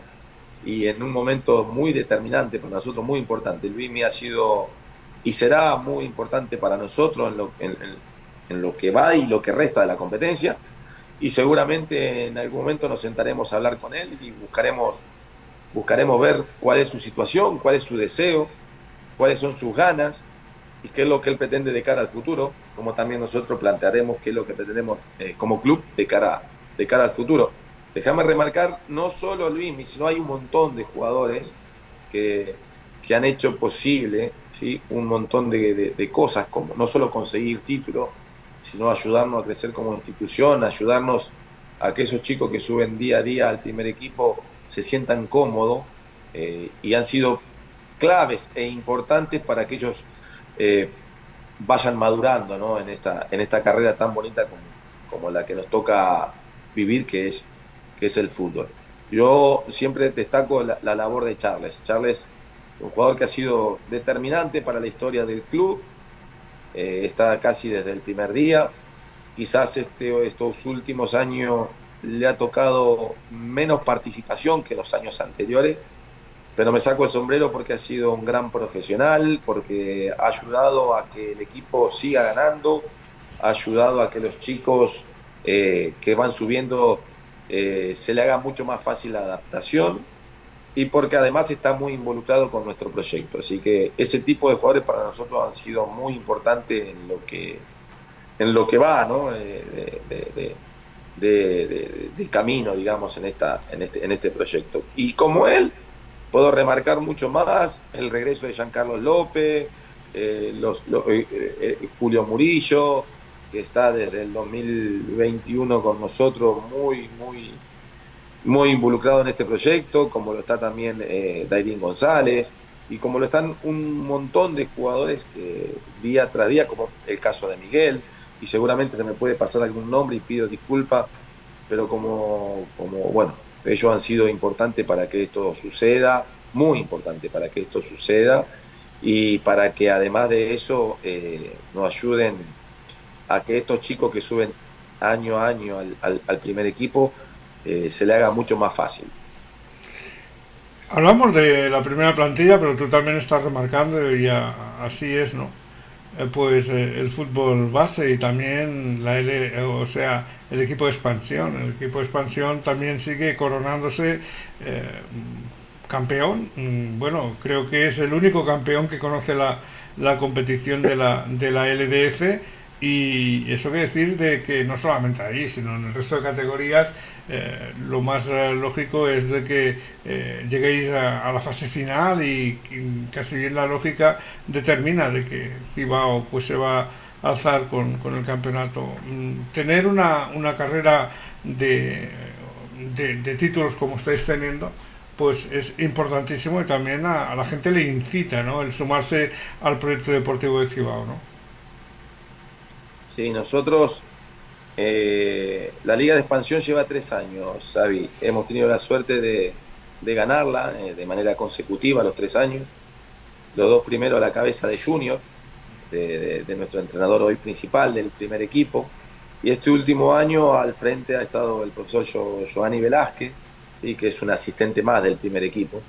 y en un momento muy determinante para nosotros, muy importante. Luismi ha sido y será muy importante para nosotros en lo, en, en, en lo que va y lo que resta de la competencia, y seguramente en algún momento nos sentaremos a hablar con él y buscaremos, buscaremos ver cuál es su situación, cuál es su deseo, cuáles son sus ganas y qué es lo que él pretende de cara al futuro, como también nosotros plantearemos qué es lo que pretendemos eh, como club de cara, de cara al futuro. Déjame remarcar, no solo Luismi, sino hay un montón de jugadores que, que han hecho posible, ¿sí? Un montón de, de, de cosas, como no solo conseguir títulos, sino ayudarnos a crecer como institución, ayudarnos a que esos chicos que suben día a día al primer equipo se sientan cómodos eh, y han sido claves e importantes para que ellos eh, vayan madurando, ¿no? en, esta, en esta carrera tan bonita como, como la que nos toca vivir, que es, que es el fútbol. Yo siempre destaco la, la labor de Charles. Charles es un jugador que ha sido determinante para la historia del club, eh, está casi desde el primer día. Quizás este, estos últimos años le ha tocado menos participación que los años anteriores, pero me saco el sombrero porque ha sido un gran profesional, porque ha ayudado a que el equipo siga ganando, ha ayudado a que los chicos eh, que van subiendo eh, se le haga mucho más fácil la adaptación, y porque además está muy involucrado con nuestro proyecto. Así que ese tipo de jugadores para nosotros han sido muy importantes en lo que, en lo que va, ¿no? de, de, de, de, de, de camino, digamos, en, esta, en, este, en este proyecto. Y como él, puedo remarcar mucho más el regreso de Giancarlo López, eh, los, los, eh, eh, Julio Murillo, que está desde el dos mil veintiuno con nosotros muy, muy, muy involucrado en este proyecto, como lo está también eh, Dairín González, y como lo están un montón de jugadores eh, día tras día, como el caso de Miguel, y seguramente se me puede pasar algún nombre y pido disculpas, pero como, como bueno, ellos han sido importantes para que esto suceda, muy importante para que esto suceda, y para que además de eso eh, nos ayuden a que estos chicos que suben año a año al, al, al primer equipo eh, se le haga mucho más fácil. Hablamos de la primera plantilla, pero tú también estás remarcando, y a, así es, ¿no? Eh, pues eh, el fútbol base y también la L, o sea, el equipo de expansión. El equipo de expansión también sigue coronándose eh, campeón. Bueno, creo que es el único campeón que conoce la, la competición de la, de la L D F, y eso quiere decir de que no solamente ahí, sino en el resto de categorías, eh, lo más eh, lógico es de que eh, lleguéis a, a la fase final, y, y casi bien la lógica determina de que Cibao pues se va alzar con, con el campeonato. Tener una, una carrera de, de, de títulos como estáis teniendo, pues es importantísimo, y también a, a la gente le incita, ¿no?, el sumarse al proyecto deportivo de Cibao, ¿no? Sí, nosotros, eh, la Liga de Expansión lleva tres años, Xavi. Hemos tenido la suerte de, de ganarla eh, de manera consecutiva los tres años. Los dos primeros a la cabeza de Junior, de, de, de nuestro entrenador hoy principal del primer equipo. Y este último año al frente ha estado el profesor jo, Giovanni Velázquez, ¿sí?, que es un asistente más del primer equipo.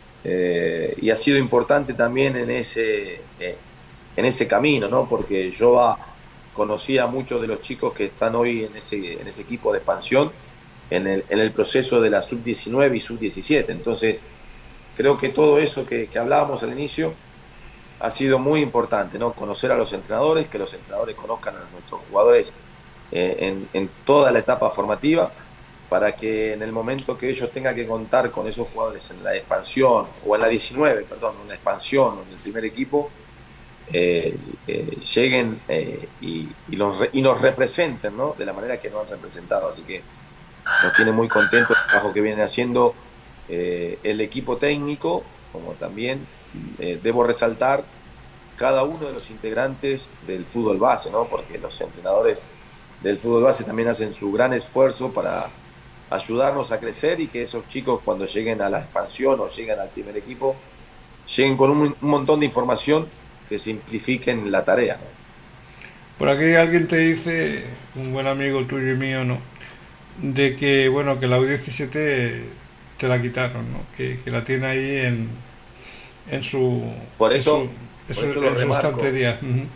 Eh, y ha sido importante también en ese, eh, en ese camino, ¿no? Porque yo conocía a muchos de los chicos que están hoy en ese, en ese equipo de expansión, en el, en el proceso de la sub diecinueve y sub diecisiete. Entonces, creo que todo eso que, que hablábamos al inicio ha sido muy importante, ¿no? Conocer a los entrenadores, que los entrenadores conozcan a nuestros jugadores eh, en, en toda la etapa formativa, para que en el momento que ellos tengan que contar con esos jugadores en la expansión, o en la diecinueve, perdón, en la expansión o en el primer equipo, eh, eh, lleguen eh, y, y, los, y nos representen, ¿no?, de la manera que nos han representado. Así que nos tiene muy contentos el trabajo que viene haciendo eh, el equipo técnico, como también eh, debo resaltar cada uno de los integrantes del fútbol base, ¿no?, porque los entrenadores del fútbol base también hacen su gran esfuerzo para ayudarnos a crecer, y que esos chicos, cuando lleguen a la expansión o lleguen al primer equipo, lleguen con un, un montón de información que simplifiquen la tarea, ¿no? Por aquí alguien te dice, un buen amigo tuyo y mío, ¿no?, de que, bueno, que la U diecisiete te la quitaron, ¿no?, que, que la tiene ahí en, en su, por eso, en su, por eso en su, en su estantería. Uh-huh.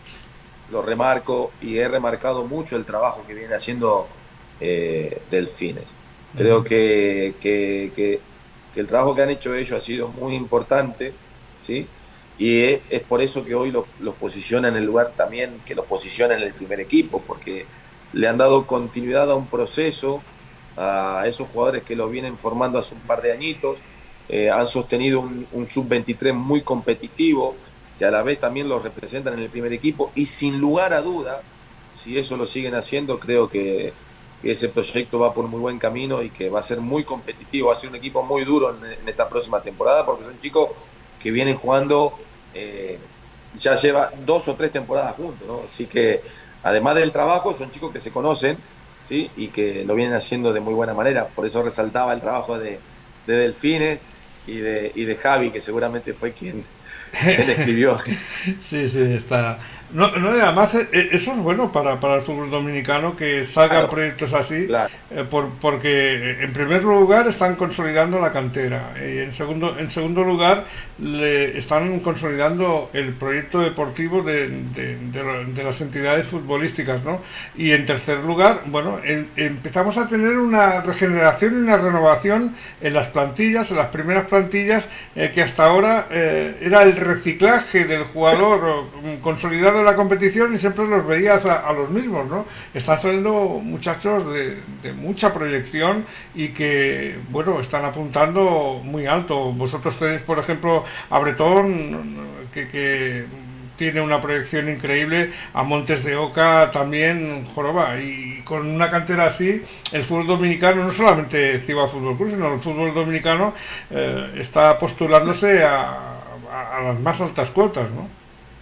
Lo remarco, y he remarcado mucho el trabajo que viene haciendo eh, Delfines. Creo uh-huh. que, que, que, que el trabajo que han hecho ellos ha sido muy importante, ¿sí? Y es, es por eso que hoy los, los posiciona en el lugar también que los posiciona en el primer equipo, porque le han dado continuidad a un proceso, a esos jugadores que los vienen formando hace un par de añitos. Eh, han sostenido un, un sub veintitrés muy competitivo, que a la vez también los representan en el primer equipo, y sin lugar a duda, si eso lo siguen haciendo, creo que, que ese proyecto va por muy buen camino y que va a ser muy competitivo, va a ser un equipo muy duro en, en esta próxima temporada, porque son chicos que vienen jugando, eh, ya lleva dos o tres temporadas juntos, ¿no? Así que, además del trabajo, son chicos que se conocen, ¿sí?, y que lo vienen haciendo de muy buena manera. Por eso resaltaba el trabajo de, de Delfines y de, y de Javi, que seguramente fue quien... Él escribió. Sí, sí, está. No, no, además, eso es bueno para, para el fútbol dominicano, que salgan claro, proyectos así, claro. eh, por, porque en primer lugar están consolidando la cantera, y en segundo, en segundo lugar le están consolidando el proyecto deportivo de, de, de, de las entidades futbolísticas, ¿no? Y en tercer lugar, bueno, en, empezamos a tener una regeneración y una renovación en las plantillas, en las primeras plantillas, eh, que hasta ahora eh, era el reciclaje del jugador consolidado en la competición, y siempre los veías a, a los mismos, ¿no? Están saliendo muchachos de, de mucha proyección y que, bueno, están apuntando muy alto. Vosotros tenéis, por ejemplo, a Bretón, que, que tiene una proyección increíble, a Montes de Oca también, joroba, y con una cantera así, el fútbol dominicano, no solamente Cibao Fútbol Club, sino el fútbol dominicano eh, está postulándose a a las más altas cuotas, ¿no?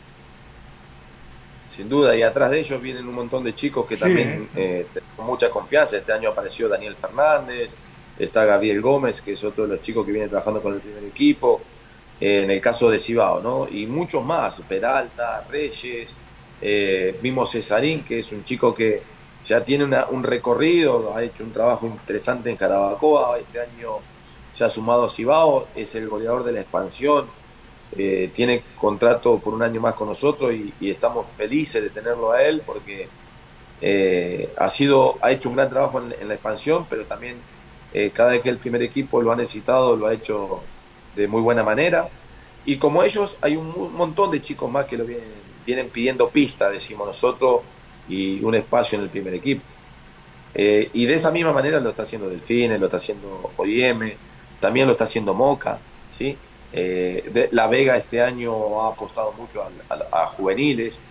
Sin duda, y atrás de ellos vienen un montón de chicos que sí, también eh, con mucha confianza. Este año apareció Daniel Fernández, está Gabriel Gómez, que es otro de los chicos que viene trabajando con el primer equipo, eh, en el caso de Cibao, ¿no? Y muchos más, Peralta, Reyes, eh, vimos Cesarín, que es un chico que ya tiene una, un recorrido, ha hecho un trabajo interesante en Jarabacoa, este año se ha sumado a Cibao, es el goleador de la expansión. Eh, tiene contrato por un año más con nosotros, y, y estamos felices de tenerlo a él, porque eh, ha sido ha hecho un gran trabajo en, en la expansión, pero también eh, cada vez que el primer equipo lo ha necesitado lo ha hecho de muy buena manera. Y como ellos, hay un, un montón de chicos más que lo vienen, vienen pidiendo pista, decimos nosotros, y un espacio en el primer equipo. Eh, y de esa misma manera lo está haciendo Delfines, lo está haciendo O I M, también lo está haciendo Moca, ¿sí? Eh, de, La Vega este año ha apostado mucho a, a, a juveniles.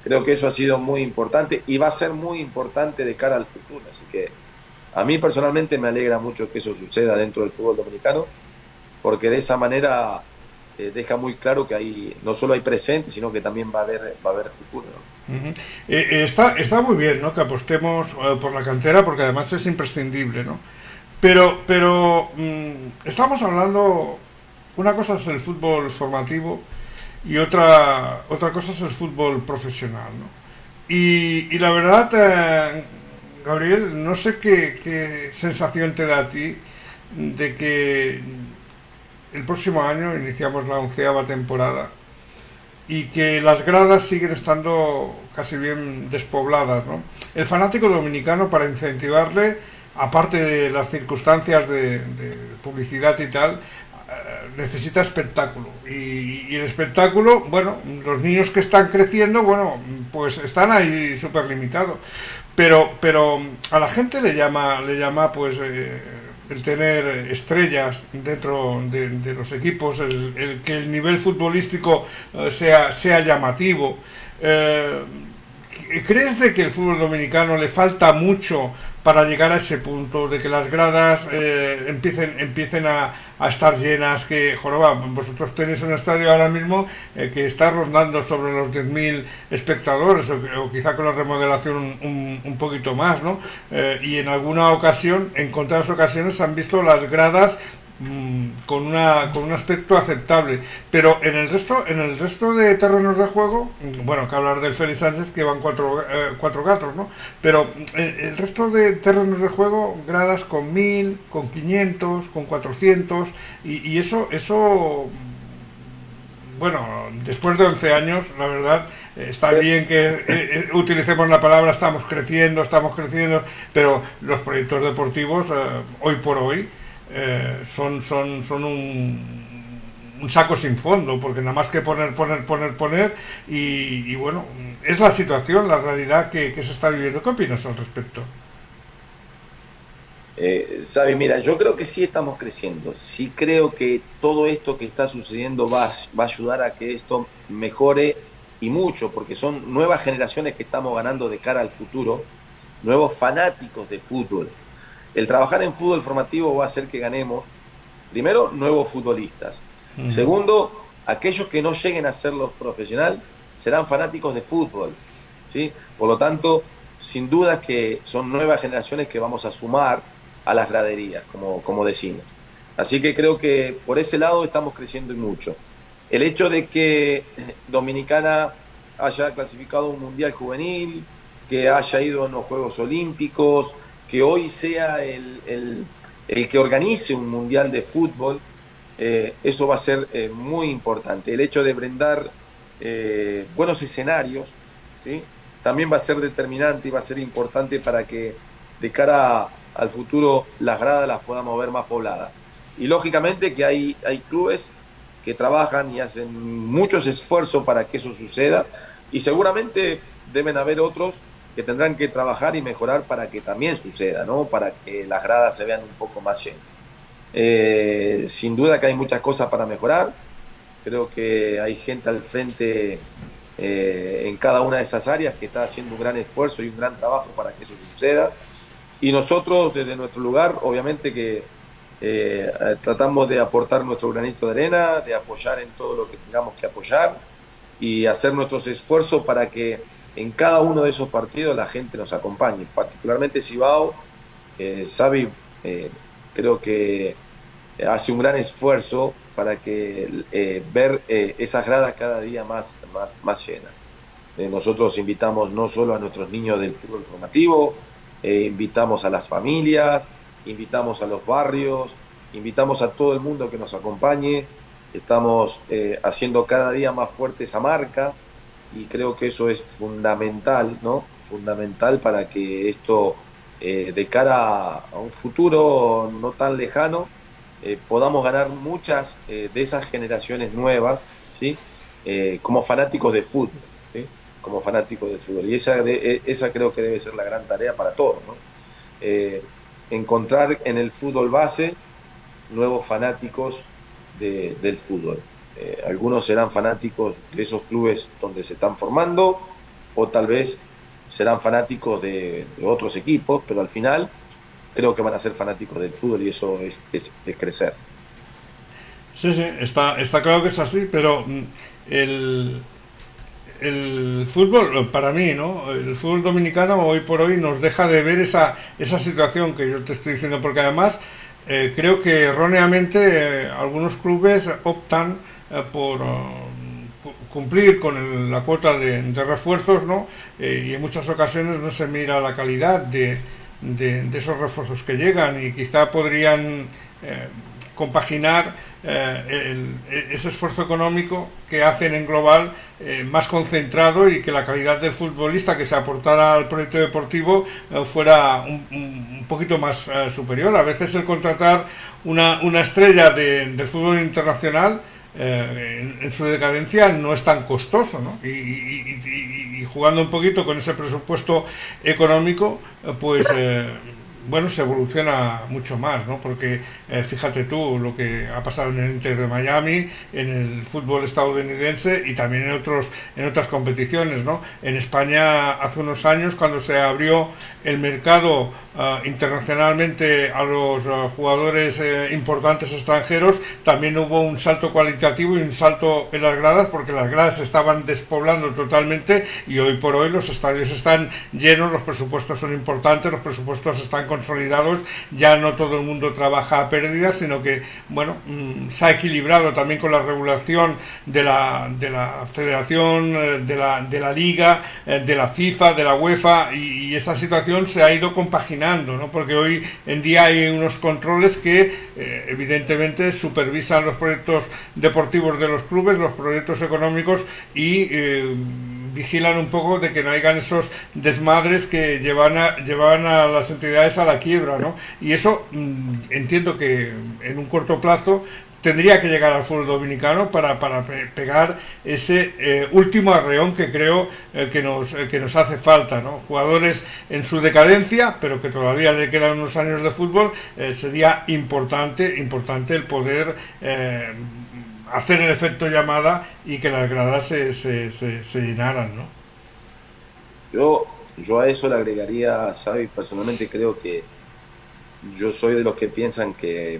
Creo que eso ha sido muy importante y va a ser muy importante de cara al futuro. Así que a mí personalmente me alegra mucho que eso suceda dentro del fútbol dominicano, porque de esa manera eh, deja muy claro que hay, no solo hay presente, sino que también va a haber, va a haber futuro, ¿no? Uh-huh. eh, está, está muy bien, ¿no?, que apostemos eh, por la cantera, porque además es imprescindible, ¿no? Pero, pero mmm, estamos hablando, una cosa es el fútbol formativo y otra, otra cosa es el fútbol profesional, ¿no? Y, y la verdad, eh, Gabriel, no sé qué, qué sensación te da a ti de que el próximo año iniciamos la onceava temporada y que las gradas siguen estando casi bien despobladas, ¿no? El fanático dominicano, para incentivarle, aparte de las circunstancias de, de publicidad y tal, necesita espectáculo, y, y el espectáculo, bueno, los niños que están creciendo, bueno, pues están ahí súper limitados, pero pero a la gente le llama le llama pues eh, el tener estrellas dentro de, de los equipos, el, el que el nivel futbolístico eh, sea sea llamativo. eh, ¿Crees de que el fútbol dominicano le falta mucho para llegar a ese punto, de que las gradas eh, empiecen empiecen a, a estar llenas? Que, joroba, vosotros tenéis un estadio ahora mismo eh, que está rondando sobre los diez mil espectadores, o, o quizá con la remodelación un, un, un poquito más, ¿no? Eh, y en alguna ocasión, en contadas ocasiones, han visto las gradas con una con un aspecto aceptable, pero en el resto en el resto de terrenos de juego, bueno, que hablar del Félix Sánchez, que van cuatro eh, cuatro gatos, ¿no? Pero el, el resto de terrenos de juego, gradas con mil, con quinientos, con cuatrocientos, y, y eso eso bueno, después de once años, la verdad, está bien que eh, eh, utilicemos la palabra estamos creciendo, estamos creciendo, pero los proyectos deportivos eh, hoy por hoy Eh, son son son un, un saco sin fondo, porque nada más que poner, poner, poner, poner, y, y bueno, es la situación, la realidad que, que se está viviendo. ¿Qué opinas al respecto? Eh, Sabe, mira, yo creo que sí estamos creciendo, sí creo que todo esto que está sucediendo va, va a ayudar a que esto mejore, y mucho, porque son nuevas generaciones que estamos ganando de cara al futuro, nuevos fanáticos de fútbol. El trabajar en fútbol formativo va a hacer que ganemos, primero, nuevos futbolistas. Uh-huh. Segundo, aquellos que no lleguen a ser los profesionales serán fanáticos de fútbol, ¿sí? Por lo tanto, sin duda que son nuevas generaciones que vamos a sumar a las graderías, como, como decimos. Así que creo que por ese lado estamos creciendo y mucho. El hecho de que Dominicana haya clasificado un mundial juvenil, que haya ido a los Juegos Olímpicos, que hoy sea el, el, el que organice un mundial de fútbol, eh, eso va a ser eh, muy importante. El hecho de brindar eh, buenos escenarios, ¿sí?, también va a ser determinante y va a ser importante para que de cara a, al futuro las gradas las podamos ver más pobladas. Y lógicamente que hay, hay clubes que trabajan y hacen muchos esfuerzos para que eso suceda, y seguramente deben haber otros que tendrán que trabajar y mejorar para que también suceda, ¿no? Para que las gradas se vean un poco más llenas. Eh, sin duda que hay muchas cosas para mejorar. Creo que hay gente al frente eh, en cada una de esas áreas que está haciendo un gran esfuerzo y un gran trabajo para que eso suceda. Y nosotros, desde nuestro lugar, obviamente que eh, tratamos de aportar nuestro granito de arena, de apoyar en todo lo que tengamos que apoyar y hacer nuestros esfuerzos para que en cada uno de esos partidos la gente nos acompañe, particularmente Cibao. eh, Xavi eh, creo que hace un gran esfuerzo para que eh, ver eh, esas gradas cada día más, más, más llenas. Eh, nosotros invitamos no solo a nuestros niños del fútbol formativo, eh, invitamos a las familias, invitamos a los barrios, invitamos a todo el mundo que nos acompañe. Estamos eh, haciendo cada día más fuerte esa marca, y creo que eso es fundamental, ¿no? Fundamental para que esto, eh, de cara a un futuro no tan lejano, eh, podamos ganar muchas eh, de esas generaciones nuevas, ¿sí? Eh, como fanáticos de fútbol, ¿sí? Como fanáticos de fútbol. Y esa, de, esa creo que debe ser la gran tarea para todos, ¿no? Eh, encontrar en el fútbol base nuevos fanáticos de, del fútbol. Eh, algunos serán fanáticos de esos clubes donde se están formando, o tal vez serán fanáticos de, de otros equipos, pero al final creo que van a ser fanáticos del fútbol y eso es, es, es crecer. Sí, sí, está, está claro que es así, pero el, el fútbol, para mí, ¿no? El fútbol dominicano hoy por hoy nos deja de ver esa, esa situación que yo te estoy diciendo, porque además eh, creo que erróneamente eh, algunos clubes optan eh, por uh, cumplir con el, la cuota de, de refuerzos, ¿no? Eh, y en muchas ocasiones no se mira la calidad de, de, de esos refuerzos que llegan y quizá podrían eh, compaginar eh, el, ese esfuerzo económico que hacen en global eh, más concentrado y que la calidad del futbolista que se aportara al proyecto deportivo eh, fuera un, un poquito más eh, superior. A veces el contratar una, una estrella de, del fútbol internacional eh, en, en su decadencia no es tan costoso, ¿no? Y, y, y, y jugando un poquito con ese presupuesto económico, eh, pues eh, bueno, se evoluciona mucho más, ¿no? Porque eh, fíjate tú lo que ha pasado en el Inter de Miami, en el fútbol estadounidense y también en otros en otras competiciones, ¿no? En España hace unos años, cuando se abrió el mercado uh, internacionalmente a los uh, jugadores uh, importantes extranjeros, también hubo un salto cualitativo y un salto en las gradas, porque las gradas se estaban despoblando totalmente y hoy por hoy los estadios están llenos, los presupuestos son importantes, los presupuestos están consolidados, ya no todo el mundo trabaja a pérdidas, sino que, bueno, mmm, se ha equilibrado también con la regulación de la, de la Federación, de la, de la Liga, de la FIFA, de la UEFA, y, y esa situación se ha ido compaginando, ¿no? Porque hoy en día hay unos controles que eh, evidentemente supervisan los proyectos deportivos de los clubes, los proyectos económicos y eh, vigilan un poco de que no hayan esos desmadres que llevan a, llevan a las entidades a la quiebra, ¿no? Y eso mmm, entiendo que en un corto plazo tendría que llegar al fútbol dominicano para, para pegar ese eh, último arreón que creo eh, que, nos, eh, que nos hace falta, ¿no? Jugadores en su decadencia, pero que todavía le quedan unos años de fútbol, eh, sería importante, importante el poder eh, hacer el efecto llamada y que las gradas se, se, se, se llenaran, ¿no? Yo, yo a eso le agregaría, ¿sabes? Personalmente creo que yo soy de los que piensan que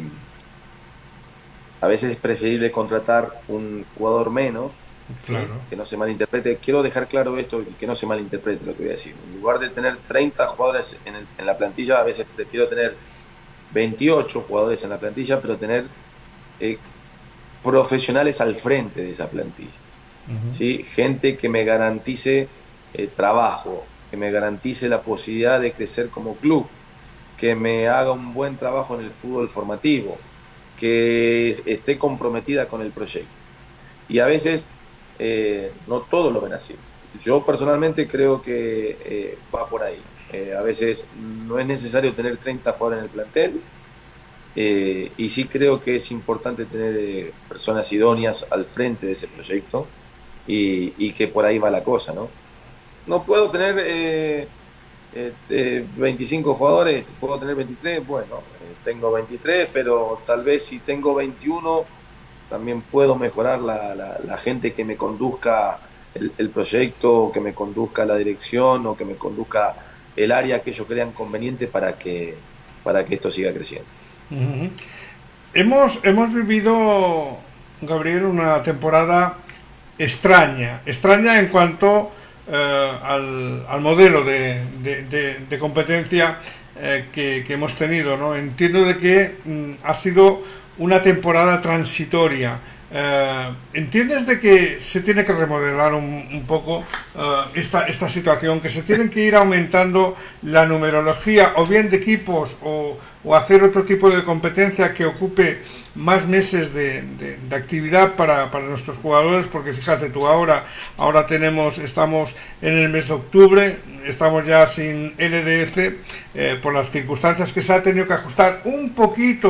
a veces es preferible contratar un jugador menos, claro, ¿sí? Que no se malinterprete. Quiero dejar claro esto y que no se malinterprete lo que voy a decir. En lugar de tener treinta jugadores en, el, en la plantilla, a veces prefiero tener veintiocho jugadores en la plantilla, pero tener eh, profesionales al frente de esa plantilla. Uh-huh. ¿Sí? Gente que me garantice eh, trabajo, que me garantice la posibilidad de crecer como club, que me haga un buen trabajo en el fútbol formativo, que esté comprometida con el proyecto. Y a veces eh, no todos lo ven así. Yo personalmente creo que eh, va por ahí. Eh, a veces no es necesario tener treinta jugadores en el plantel, eh, y sí creo que es importante tener eh, personas idóneas al frente de ese proyecto, y, y que por ahí va la cosa, ¿no? No puedo tener eh, eh, veinticinco jugadores, puedo tener veintitrés, bueno, eh, tengo veintitrés, pero tal vez si tengo veintiuno también puedo mejorar la, la, la gente que me conduzca el, el proyecto, que me conduzca la dirección o que me conduzca el área que ellos crean conveniente para que, para que esto siga creciendo. Uh-huh. Hemos, hemos vivido, Gabriel, una temporada extraña, extraña en cuanto eh, al, al modelo de, de, de, de competencia eh, que, que hemos tenido, ¿no? Entiendo de que mm, ha sido una temporada transitoria. Eh, ¿Entiendes de que se tiene que remodelar un, un poco uh, esta, esta situación, que se tienen que ir aumentando la numerología o bien de equipos o, o hacer otro tipo de competencia que ocupe más meses de, de, de actividad para, para nuestros jugadores? Porque fíjate tú, ahora, ahora tenemos, estamos en el mes de octubre, estamos ya sin L D C eh, por las circunstancias que se ha tenido que ajustar un poquito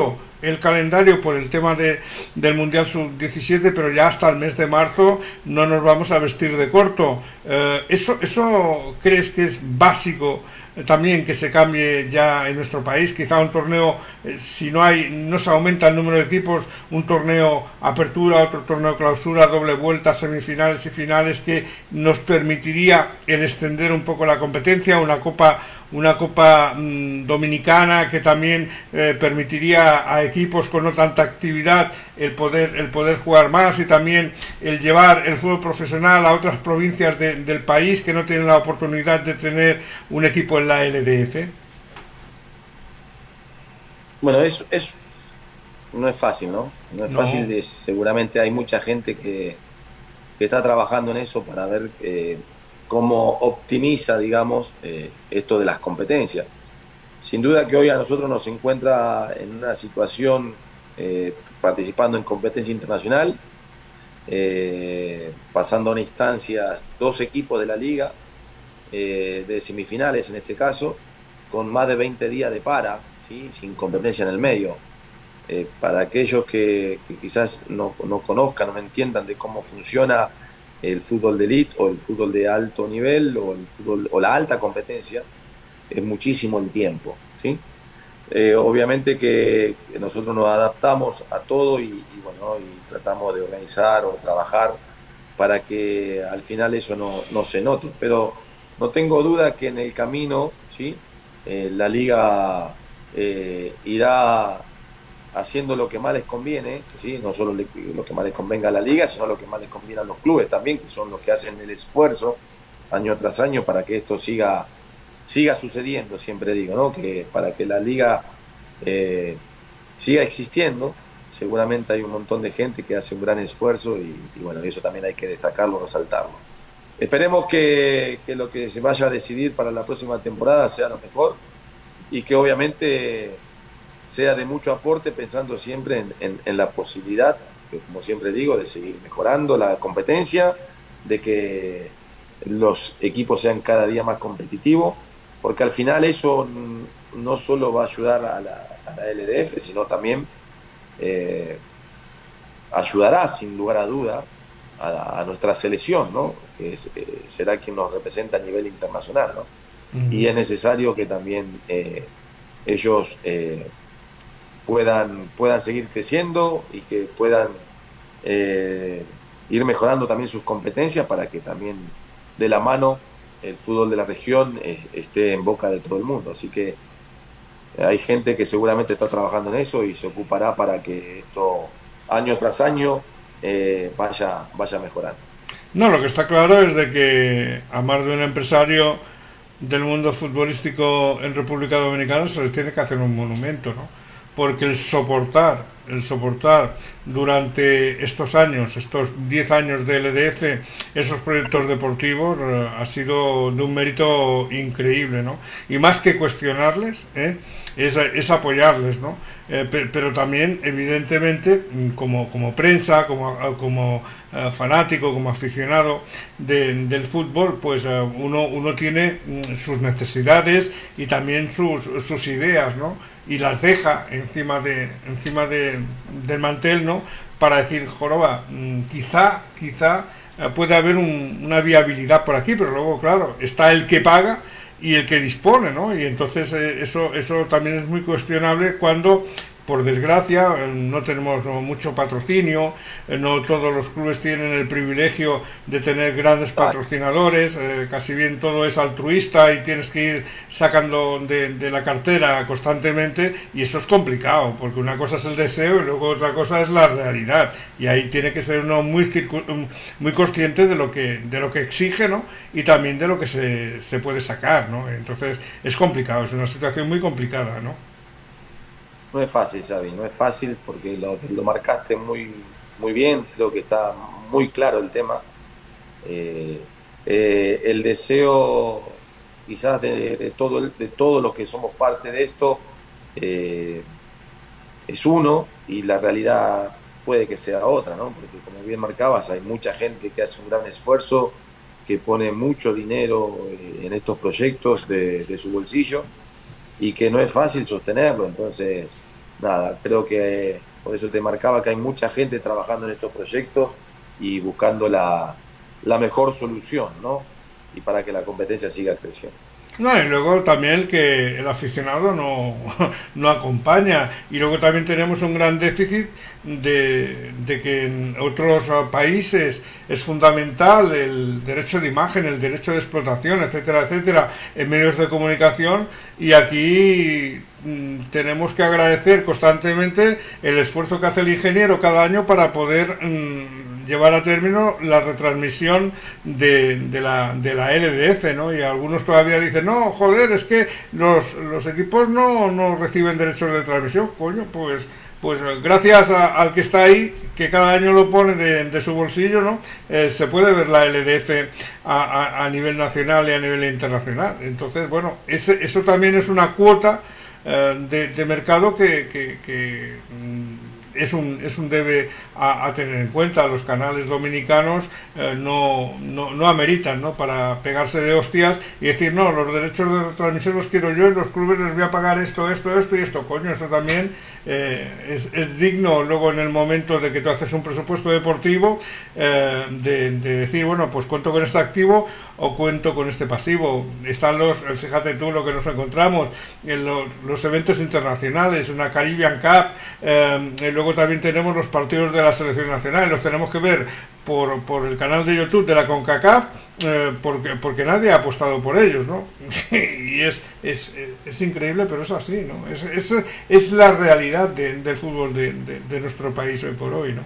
el calendario por el tema de, del Mundial sub diecisiete, pero ya hasta el mes de marzo no nos vamos a vestir de corto. Eh, ¿eso, ¿Eso crees que es básico también que se cambie ya en nuestro país? Quizá un torneo, eh, si no hay, no se aumenta el número de equipos, un torneo apertura, otro torneo clausura, doble vuelta, semifinales y finales, que nos permitiría el extender un poco la competencia, una copa una copa mmm, dominicana que también eh, permitiría a equipos con no tanta actividad el poder el poder jugar más, y también el llevar el fútbol profesional a otras provincias de, del país que no tienen la oportunidad de tener un equipo en la L D F. Bueno, es, es no es fácil, ¿no? No es No. fácil, de, seguramente hay mucha gente que, que está trabajando en eso para ver eh, cómo optimiza, digamos, eh, esto de las competencias. Sin duda que hoy a nosotros nos encuentra en una situación eh, participando en competencia internacional, eh, pasando a instancias dos equipos de la liga, eh, de semifinales en este caso, con más de veinte días de para, ¿sí? Sin competencia en el medio. Eh, para aquellos que, que quizás no, no conozcan o no entiendan de cómo funciona el fútbol de elite o el fútbol de alto nivel o el fútbol o la alta competencia, es muchísimo el tiempo, ¿sí? Eh, obviamente que nosotros nos adaptamos a todo y, y bueno, y tratamos de organizar o trabajar para que al final eso no, no se note, pero no tengo duda que en el camino, ¿sí? eh, la liga eh, irá haciendo lo que más les conviene, ¿sí? No solo le, lo que más les convenga a la liga, sino lo que más les conviene a los clubes también, que son los que hacen el esfuerzo año tras año para que esto siga, siga sucediendo, siempre digo, ¿no? Que para que la liga eh, siga existiendo, seguramente hay un montón de gente que hace un gran esfuerzo y, y bueno, eso también hay que destacarlo, resaltarlo. Esperemos que, que lo que se vaya a decidir para la próxima temporada sea lo mejor y que obviamente sea de mucho aporte, pensando siempre en, en, en la posibilidad, que como siempre digo, de seguir mejorando la competencia, de que los equipos sean cada día más competitivos, porque al final eso no solo va a ayudar a la, a la L D F, sino también eh, ayudará sin lugar a duda a, a nuestra selección, ¿no? Que es, eh, será quien nos representa a nivel internacional, ¿no? Uh-huh. Y es necesario que también eh, ellos eh, puedan, puedan seguir creciendo y que puedan eh, ir mejorando también sus competencias para que también de la mano el fútbol de la región eh, esté en boca de todo el mundo. Así que hay gente que seguramente está trabajando en eso y se ocupará para que esto año tras año eh, vaya, vaya mejorando. No, lo que está claro es de que a más de un empresario del mundo futbolístico en República Dominicana se les tiene que hacer un monumento, ¿no? Porque el soportar, el soportar durante estos años, estos diez años de L D F, esos proyectos deportivos, eh, ha sido de un mérito increíble, ¿no? Y más que cuestionarles, ¿eh? es, es apoyarles, ¿no? Eh, pero, pero también, evidentemente, como, como prensa, como, como uh, fanático, como aficionado de, del fútbol, pues uh, uno, uno tiene um, sus necesidades y también sus, sus ideas, ¿no? Y las deja encima de encima de, del mantel, ¿no? Para decir, joroba, quizá quizá puede haber un, una viabilidad por aquí, pero luego, claro, está el que paga y el que dispone, ¿no? Y entonces eh, eso eso también es muy cuestionable cuando, por desgracia, no tenemos mucho patrocinio, no todos los clubes tienen el privilegio de tener grandes patrocinadores, eh, casi bien todo es altruista y tienes que ir sacando de, de la cartera constantemente, y eso es complicado, porque una cosa es el deseo y luego otra cosa es la realidad, y ahí tiene que ser uno muy, muy consciente de lo que de lo que exige, ¿no? Y también de lo que se, se puede sacar, ¿no? Entonces es complicado, es una situación muy complicada, ¿no? No es fácil, Xavi, no es fácil porque lo, lo marcaste muy, muy bien, creo que está muy claro el tema. Eh, eh, el deseo quizás de, de, todo, de todos los que somos parte de esto eh, es uno y la realidad puede que sea otra, ¿no? Porque como bien marcabas, hay mucha gente que hace un gran esfuerzo, que pone mucho dinero en estos proyectos de, de su bolsillo y que no es fácil sostenerlo. Entonces nada, creo que por eso te marcaba que hay mucha gente trabajando en estos proyectos y buscando la, la mejor solución, ¿no? Y para que la competencia siga creciendo. No, y luego también que el aficionado no, no acompaña. Y luego también tenemos un gran déficit de, de que en otros países es fundamental el derecho de imagen, el derecho de explotación, etcétera, etcétera, en medios de comunicación. Y aquí mmm, tenemos que agradecer constantemente el esfuerzo que hace el ingeniero cada año para poder mmm, llevar a término la retransmisión de, de, la, de la L D F, ¿no? Y algunos todavía dicen, no, joder, es que los, los equipos no, no reciben derechos de transmisión. Coño, pues pues gracias a, al que está ahí, que cada año lo pone de, de su bolsillo, ¿no? Eh, se puede ver la L D F a, a, a nivel nacional y a nivel internacional. Entonces, bueno, ese, eso también es una cuota eh, de, de mercado que... que, que mm, es un, es un debe a, a tener en cuenta. Los canales dominicanos eh, no, no, no ameritan, ¿no?, para pegarse de hostias y decir, no, los derechos de retransmisión los quiero yo y los clubes les voy a pagar esto, esto, esto y esto. Coño, eso también eh, es, es digno luego en el momento de que tú haces un presupuesto deportivo eh, de, de decir, bueno, pues cuento con este activo o cuento con este pasivo. Están los, fíjate tú lo que nos encontramos en los, los eventos internacionales, una Caribbean Cup, eh, y luego también tenemos los partidos de la selección nacional, los tenemos que ver por, por el canal de YouTube de la CONCACAF, eh, porque, porque nadie ha apostado por ellos, ¿no? Y es, es, es increíble, pero es así, ¿no? Es, es, es la realidad de, del fútbol de, de, de nuestro país hoy por hoy, ¿no?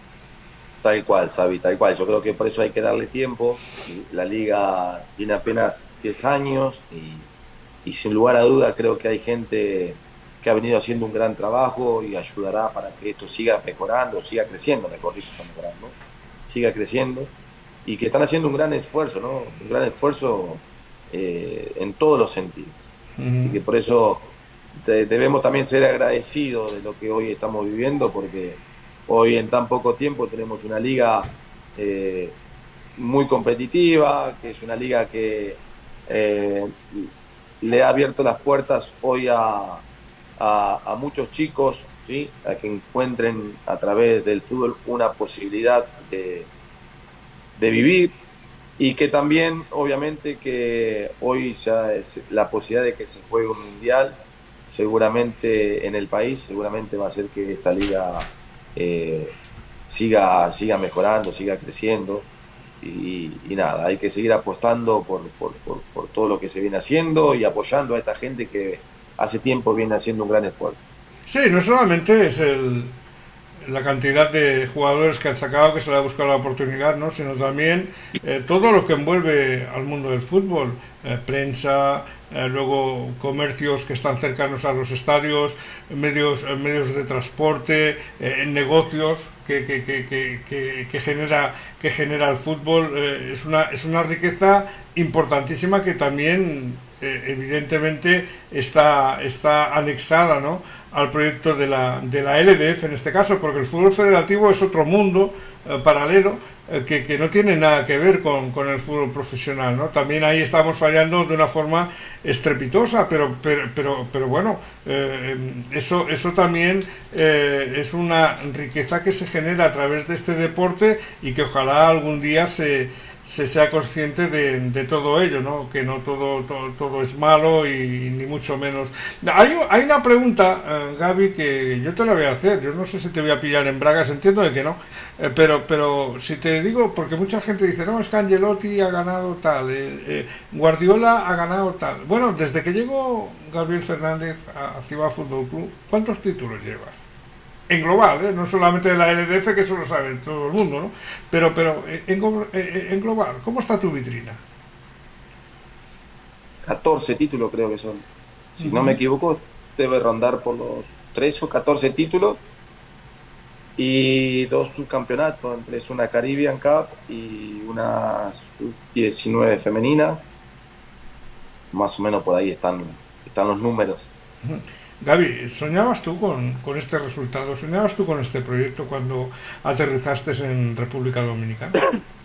Tal cual, Xavi, tal cual. Yo creo que por eso hay que darle tiempo. La liga tiene apenas diez años y, y sin lugar a duda creo que hay gente que ha venido haciendo un gran trabajo y ayudará para que esto siga mejorando, siga creciendo, mejor dicho, está mejorando, siga creciendo, y que están haciendo un gran esfuerzo, ¿no? Un gran esfuerzo eh, en todos los sentidos. Uh-huh. Así que por eso de, debemos también ser agradecidos de lo que hoy estamos viviendo, porque hoy en tan poco tiempo tenemos una liga eh, muy competitiva, que es una liga que eh, le ha abierto las puertas hoy a, a, a muchos chicos, ¿sí?, a que encuentren a través del fútbol una posibilidad de, de vivir, y que también obviamente que hoy ya es la posibilidad de que se juegue un mundial seguramente en el país, seguramente va a hacer que esta liga Eh, siga, siga mejorando, siga creciendo, y, y nada, hay que seguir apostando por, por, por, por todo lo que se viene haciendo y apoyando a esta gente que hace tiempo viene haciendo un gran esfuerzo. Sí, no solamente es el, la cantidad de jugadores que han sacado, que se le ha buscado la oportunidad, ¿no?, sino también eh, todo lo que envuelve al mundo del fútbol, eh, prensa, eh, luego comercios que están cercanos a los estadios, medios, medios de transporte, eh, negocios que, que, que, que, que, que genera que genera el fútbol. Eh, es una es una riqueza importantísima que también eh, evidentemente está está anexada, ¿no?, al proyecto de la de la L D F en este caso, porque el fútbol federativo es otro mundo eh, paralelo eh, que, que no tiene nada que ver con, con el fútbol profesional, ¿no? También ahí estamos fallando de una forma estrepitosa, pero pero pero, pero bueno, eh, eso eso también eh, es una riqueza que se genera a través de este deporte, y que ojalá algún día se se sea consciente de, de todo ello, ¿no?, que no todo, todo todo es malo, y ni mucho menos. Hay, hay una pregunta, eh, Gaby, que yo te la voy a hacer. Yo no sé si te voy a pillar en bragas, entiendo de que no, eh, pero pero si te digo, porque mucha gente dice, no, es que Ancelotti ha ganado tal, eh, eh, Guardiola ha ganado tal. Bueno, desde que llegó Gabriel Fernández a Ciudad Fútbol Club, ¿cuántos títulos llevas? En global, ¿eh? No solamente de la L D F, que eso lo sabe todo el mundo, ¿no? Pero, pero en, en global, ¿cómo está tu vitrina? catorce títulos creo que son. Si uh-huh. no me equivoco, debe rondar por los trece o catorce títulos y dos subcampeonatos, entre una Caribbean Cup y una sub diecinueve femenina. Más o menos por ahí están, están los números. Uh-huh. Gaby, ¿soñabas tú con, con este resultado? ¿Soñabas tú con este proyecto cuando aterrizaste en República Dominicana?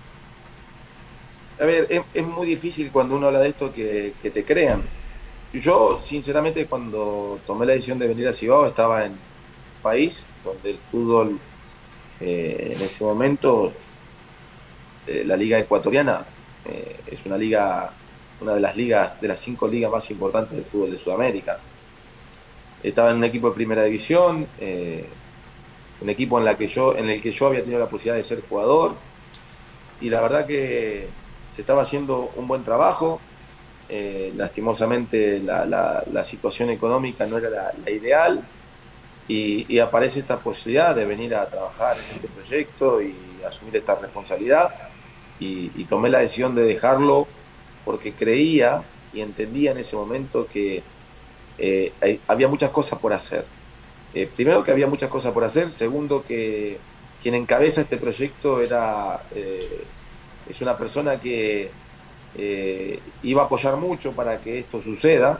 A ver, es, es muy difícil cuando uno habla de esto que, que te crean. Yo, sinceramente, cuando tomé la decisión de venir a Cibao, estaba en, país donde el fútbol eh, en ese momento, eh, la liga ecuatoriana eh, es una liga, una de las ligas, de las cinco ligas más importantes del fútbol de Sudamérica. Estaba en un equipo de primera división, eh, un equipo en, la que yo, en el que yo había tenido la posibilidad de ser jugador, y la verdad que se estaba haciendo un buen trabajo. Eh, lastimosamente la, la, la situación económica no era la, la ideal, y, y aparece esta posibilidad de venir a trabajar en este proyecto y asumir esta responsabilidad, y, y tomé la decisión de dejarlo porque creía y entendía en ese momento que eh, hay, había muchas cosas por hacer. Eh, primero, que había muchas cosas por hacer. Segundo, que quien encabeza este proyecto era eh, es una persona que eh, iba a apoyar mucho para que esto suceda,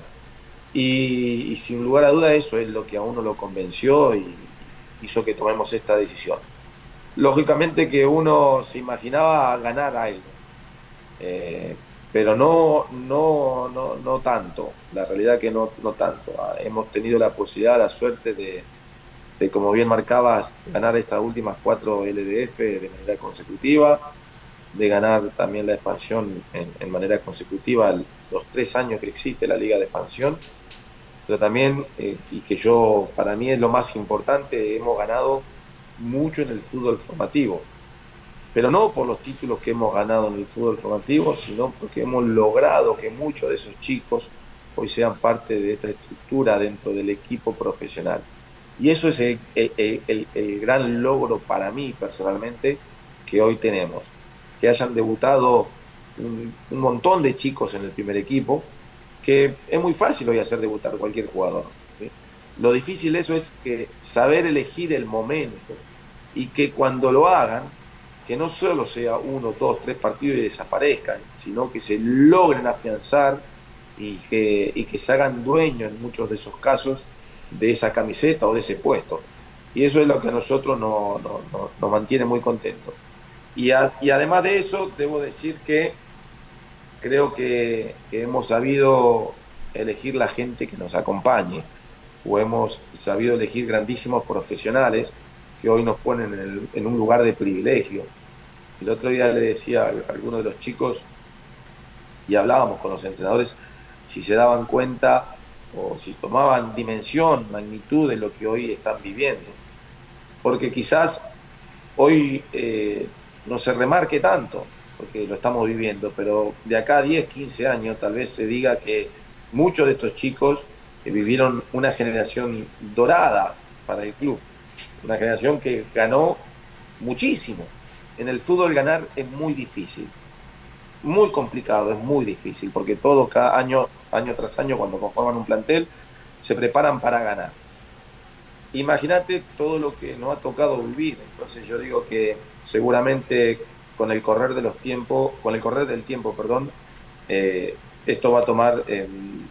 y, y sin lugar a duda eso es lo que a uno lo convenció y hizo que tomemos esta decisión. Lógicamente que uno se imaginaba ganar algo, eh, pero no, no, no, no tanto. La realidad que no, no tanto. Hemos tenido la posibilidad, la suerte de, de, como bien marcabas, ganar estas últimas cuatro L D F de manera consecutiva, de ganar también la expansión en, en manera consecutiva los tres años que existe la Liga de Expansión, pero también, eh, y que yo, para mí es lo más importante, hemos ganado mucho en el fútbol formativo, pero no por los títulos que hemos ganado en el fútbol formativo, sino porque hemos logrado que muchos de esos chicos hoy sean parte de esta estructura dentro del equipo profesional. Y eso es el, el, el, el gran logro para mí personalmente que hoy tenemos. Que hayan debutado un, un montón de chicos en el primer equipo, que es muy fácil hoy hacer debutar cualquier jugador, ¿sí? Lo difícil eso es que saber elegir el momento, y que cuando lo hagan, que no solo sea uno, dos, tres partidos y desaparezcan, sino que se logren afianzar y que, y que se hagan dueños en muchos de esos casos de esa camiseta o de ese puesto. Y eso es lo que a nosotros nos, nos, nos, nos mantiene muy contentos. Y, a, y además de eso, debo decir que creo que, que hemos sabido elegir la gente que nos acompañe, o hemos sabido elegir grandísimos profesionales que hoy nos ponen en, el, en un lugar de privilegio. El otro día le decía a algunos de los chicos, y hablábamos con los entrenadores, si se daban cuenta o si tomaban dimensión, magnitud de lo que hoy están viviendo. Porque quizás hoy eh, no se remarque tanto, porque lo estamos viviendo, pero de acá a diez, quince años tal vez se diga que muchos de estos chicos eh, vivieron una generación dorada para el club, una generación que ganó muchísimo. En el fútbol ganar es muy difícil, muy complicado, es muy difícil, porque todos cada año, año tras año, cuando conforman un plantel, se preparan para ganar. Imagínate todo lo que nos ha tocado vivir. Entonces yo digo que seguramente con el correr de los tiempos, con el correr del tiempo, perdón, eh, esto va a tomar, eh,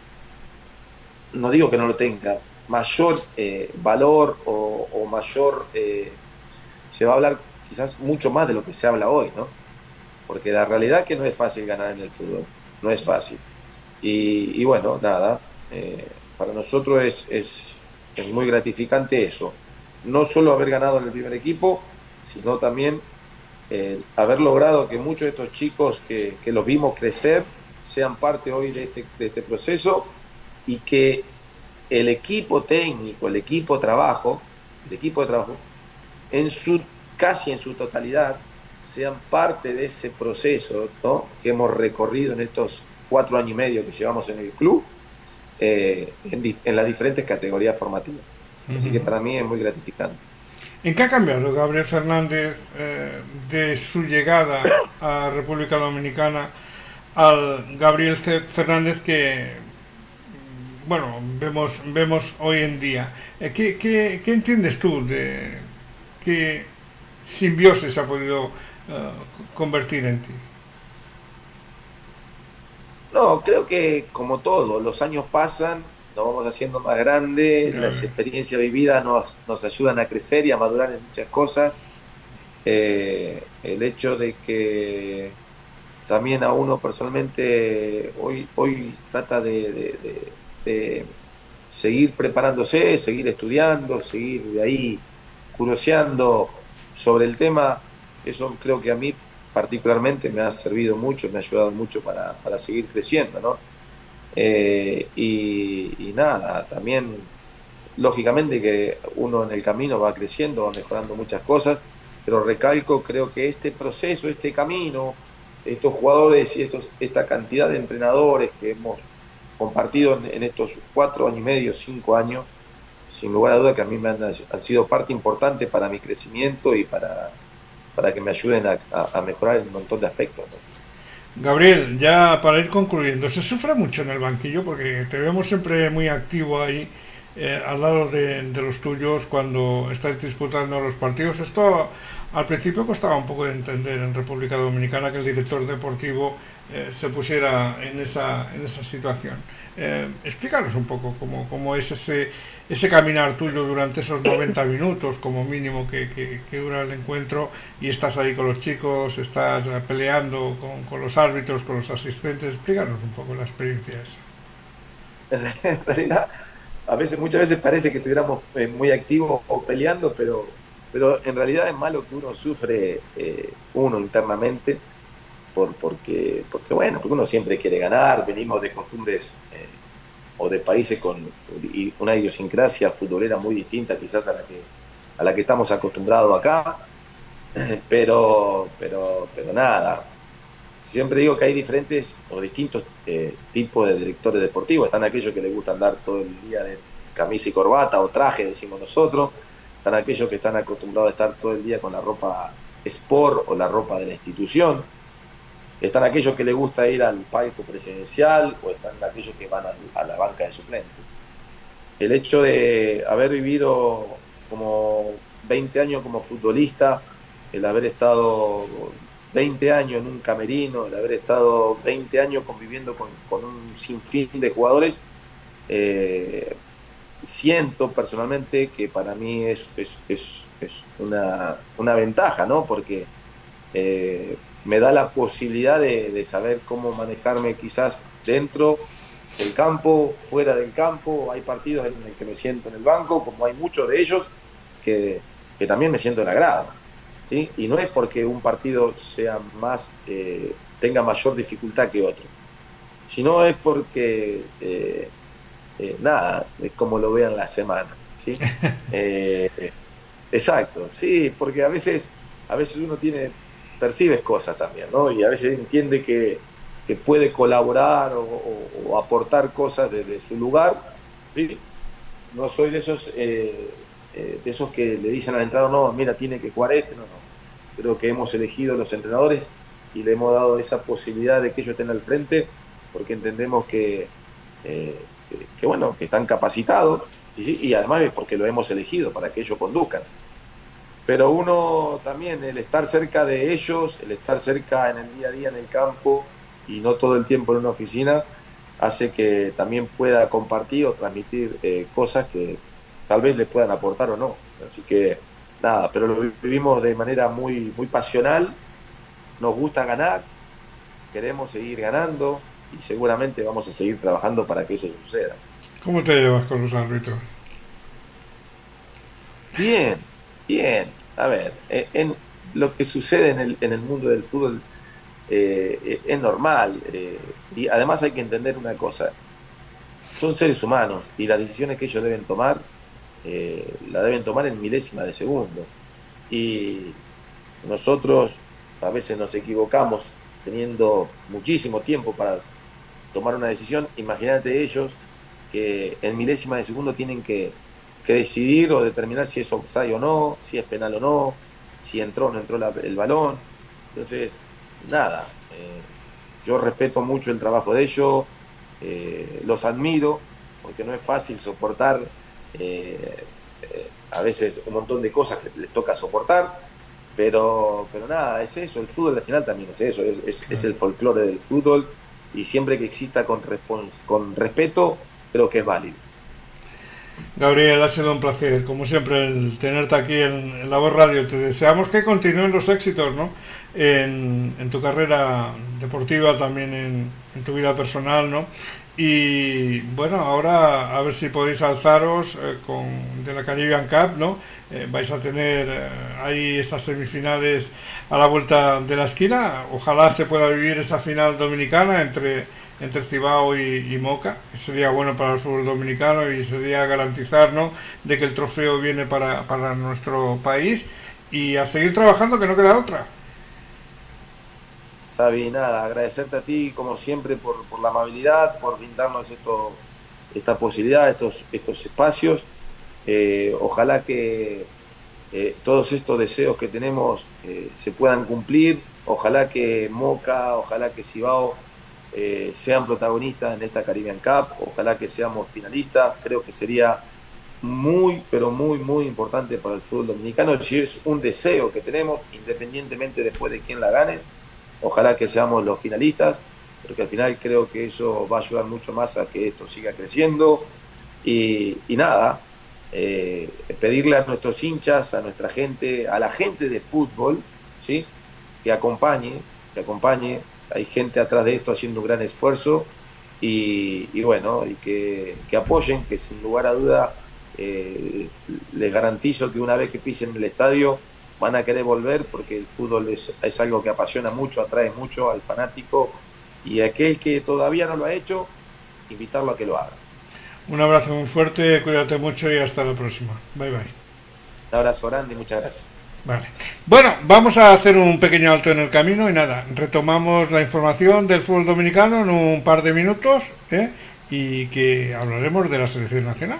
no digo que no lo tenga, mayor eh, valor o, o mayor, eh, se va a hablar quizás mucho más de lo que se habla hoy, ¿no? Porque la realidad es que no es fácil ganar en el fútbol, no es fácil. Y, y bueno, nada, eh, para nosotros es, es, es muy gratificante eso. No solo haber ganado en el primer equipo, sino también eh, haber logrado que muchos de estos chicos que, que los vimos crecer sean parte hoy de este, de este proceso, y que el equipo técnico, el equipo de trabajo, el equipo de trabajo, en su, casi en su totalidad, sean parte de ese proceso, ¿no?, que hemos recorrido en estos cuatro años y medio que llevamos en el club, eh, en, en las diferentes categorías formativas. Uh-huh. Así que para mí es muy gratificante. ¿En qué ha cambiado Gabriel Fernández eh, de su llegada a República Dominicana al Gabriel Fernández que, bueno, vemos, vemos hoy en día? ¿Qué, qué, qué entiendes tú de qué simbiosis ha podido uh, convertir en ti? No, creo que como todo, los años pasan, nos vamos haciendo más grandes, las experiencias vividas nos, nos ayudan a crecer y a madurar en muchas cosas. Eh, el hecho de que también a uno personalmente hoy, hoy trata de, de, de, de, seguir preparándose, seguir estudiando, seguir de ahí curioseando sobre el tema. Eso creo que a mí particularmente me ha servido mucho, me ha ayudado mucho para, para seguir creciendo, ¿no? Eh, y, y nada, también lógicamente que uno en el camino va creciendo, va mejorando muchas cosas, pero recalco, creo que este proceso, este camino, estos jugadores y estos, esta cantidad de entrenadores que hemos compartido en, en estos cuatro años y medio, cinco años, sin lugar a duda que a mí me han, han sido parte importante para mi crecimiento y para, para que me ayuden a, a, a mejorar en un montón de aspectos, ¿no? Gabriel, ya para ir concluyendo, se sufre mucho en el banquillo porque te vemos siempre muy activo ahí, eh, al lado de, de los tuyos cuando estáis disputando los partidos. Esto al principio costaba un poco de entender en República Dominicana que el director deportivo eh, se pusiera en esa, en esa situación. Eh, explícanos un poco cómo, cómo es ese, ese caminar tuyo durante esos noventa minutos como mínimo que, que, que dura el encuentro, y estás ahí con los chicos, estás peleando con, con los árbitros, con los asistentes. Explícanos un poco la experiencia esa. En realidad, a veces, muchas veces parece que estuviéramos eh, muy activos o peleando, pero, pero en realidad es más lo que uno sufre eh, uno internamente, por, porque, porque bueno, porque uno siempre quiere ganar, venimos de costumbres eh, o de países con una idiosincrasia futbolera muy distinta quizás a la que, a la que estamos acostumbrados acá, pero, pero, pero nada, siempre digo que hay diferentes o distintos eh, tipos de directores deportivos. Están aquellos que les gusta andar todo el día de camisa y corbata o traje, decimos nosotros. Están aquellos que están acostumbrados a estar todo el día con la ropa sport o la ropa de la institución. Están aquellos que les gusta ir al palco presidencial, o están aquellos que van a, a la banca de suplentes. El hecho de haber vivido como veinte años como futbolista, el haber estado veinte años en un camerino, el haber estado veinte años conviviendo con, con un sinfín de jugadores, eh, siento personalmente que para mí es, es, es, es una, una ventaja, ¿no? Porque eh, me da la posibilidad de, de saber cómo manejarme quizás dentro del campo, fuera del campo. Hay partidos en los que me siento en el banco, como hay muchos de ellos que, que también me siento en la grada, ¿sí? Y no es porque un partido sea más, eh, tenga mayor dificultad que otro, sino es porque eh, eh, nada, es como lo vean la semana, ¿sí? eh, exacto, sí, porque a veces, a veces uno tiene, percibes cosas también, ¿no? Y a veces entiende que, que puede colaborar o, o, o aportar cosas desde su lugar, ¿sí? No soy de esos eh, eh, de esos que le dicen al entrenador, no, mira, tiene que jugar este, no, no. Creo que hemos elegido los entrenadores y le hemos dado esa posibilidad de que ellos estén al frente, porque entendemos que, eh, que, que bueno, que están capacitados, y, y además es porque lo hemos elegido para que ellos conduzcan. Pero uno también, el estar cerca de ellos, el estar cerca en el día a día en el campo y no todo el tiempo en una oficina, hace que también pueda compartir o transmitir eh, cosas que tal vez les puedan aportar o no. Así que nada, pero lo vivimos de manera muy, muy pasional, nos gusta ganar, queremos seguir ganando y seguramente vamos a seguir trabajando para que eso suceda. ¿Cómo te llevas con los árbitros? Bien, bien. A ver, en lo que sucede en el, en el mundo del fútbol eh, es normal, eh, y además hay que entender una cosa: son seres humanos y las decisiones que ellos deben tomar eh, la deben tomar en milésima de segundo, y nosotros a veces nos equivocamos teniendo muchísimo tiempo para tomar una decisión. Imagínate ellos que en milésima de segundo tienen que, que decidir o determinar si es offside o no, si es penal o no, si entró o no entró la, el balón. Entonces, nada, eh, yo respeto mucho el trabajo de ellos, eh, los admiro, porque no es fácil soportar eh, eh, a veces un montón de cosas que les toca soportar, pero, pero nada, es eso, el fútbol al final también es eso, es, es, es el folclore del fútbol, y siempre que exista con, con respeto, creo que es válido. Gabriel, ha sido un placer, como siempre, el tenerte aquí en, en La Voz Radio. Te deseamos que continúen los éxitos, ¿no? En, en tu carrera deportiva, también en, en tu vida personal, ¿no? Y bueno, ahora a ver si podéis alzaros eh, con, de la Caribbean Cup, ¿no? Eh, vais a tener eh, ahí esas semifinales a la vuelta de la esquina. Ojalá se pueda vivir esa final dominicana entre, entre Cibao y, y Moca, que sería bueno para el fútbol dominicano y sería garantizar, ¿no?, de que el trofeo viene para, para nuestro país, y a seguir trabajando, que no queda otra. Xavi, nada, agradecerte a ti como siempre por, por la amabilidad, por brindarnos esto, esta posibilidad, estos, estos espacios. Eh, ojalá que eh, todos estos deseos que tenemos eh, se puedan cumplir. Ojalá que Moca, ojalá que Cibao eh, sean protagonistas en esta Caribbean Cup. Ojalá que seamos finalistas. Creo que sería muy, pero muy, muy importante para el fútbol dominicano. Si es un deseo que tenemos, independientemente después de quién la gane. Ojalá que seamos los finalistas, porque al final creo que eso va a ayudar mucho más a que esto siga creciendo. Y, y nada, eh, pedirle a nuestros hinchas, a nuestra gente, a la gente de fútbol, ¿sí?, que acompañe, que acompañe. Hay gente atrás de esto haciendo un gran esfuerzo y, y bueno, y que, que apoyen, que sin lugar a duda eh, les garantizo que una vez que pisen el estadio van a querer volver, porque el fútbol es, es algo que apasiona mucho, atrae mucho al fanático, y aquel que todavía no lo ha hecho, invitarlo a que lo haga. Un abrazo muy fuerte, cuídate mucho y hasta la próxima. Bye bye. Un abrazo grande y muchas gracias. Vale. Bueno, vamos a hacer un pequeño alto en el camino y nada, retomamos la información del fútbol dominicano en un par de minutos, ¿eh? Y que hablaremos de la selección nacional.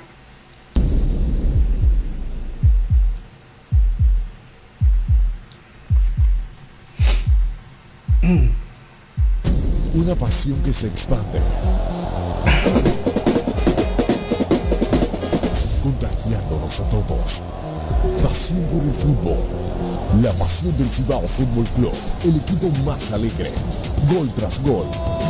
Una pasión que se expande, contagiándonos a todos. Pasión por el fútbol. La pasión del Cibao Fútbol Club, el equipo más alegre. Gol tras gol.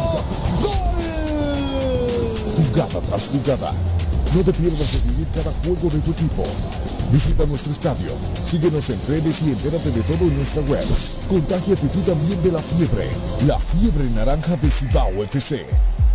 Jugada tras jugada. No te pierdas de vivir cada juego de tu equipo. Visita nuestro estadio, síguenos en redes y entérate de todo en nuestra web. Contágiate tú también de la fiebre, la fiebre naranja de Cibao F C.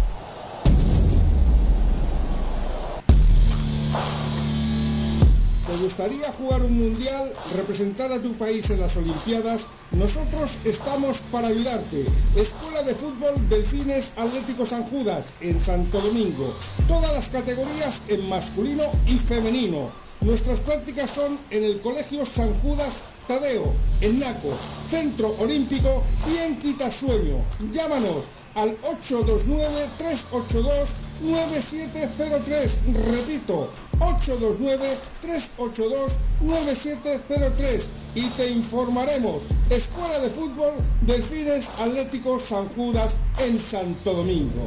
¿Te gustaría jugar un mundial, representar a tu país en las Olimpiadas? Nosotros estamos para ayudarte. Escuela de Fútbol Delfines Atlético San Judas, en Santo Domingo. Todas las categorías en masculino y femenino. Nuestras prácticas son en el Colegio San Judas Tadeo, en Naco, Centro Olímpico y en Quitasueño. Llámanos al ocho dos nueve, tres ocho dos, nueve siete cero tres. Repito, ocho dos nueve, tres ocho dos, nueve siete cero tres y te informaremos. Escuela de Fútbol Delfines Atlético San Judas en Santo Domingo.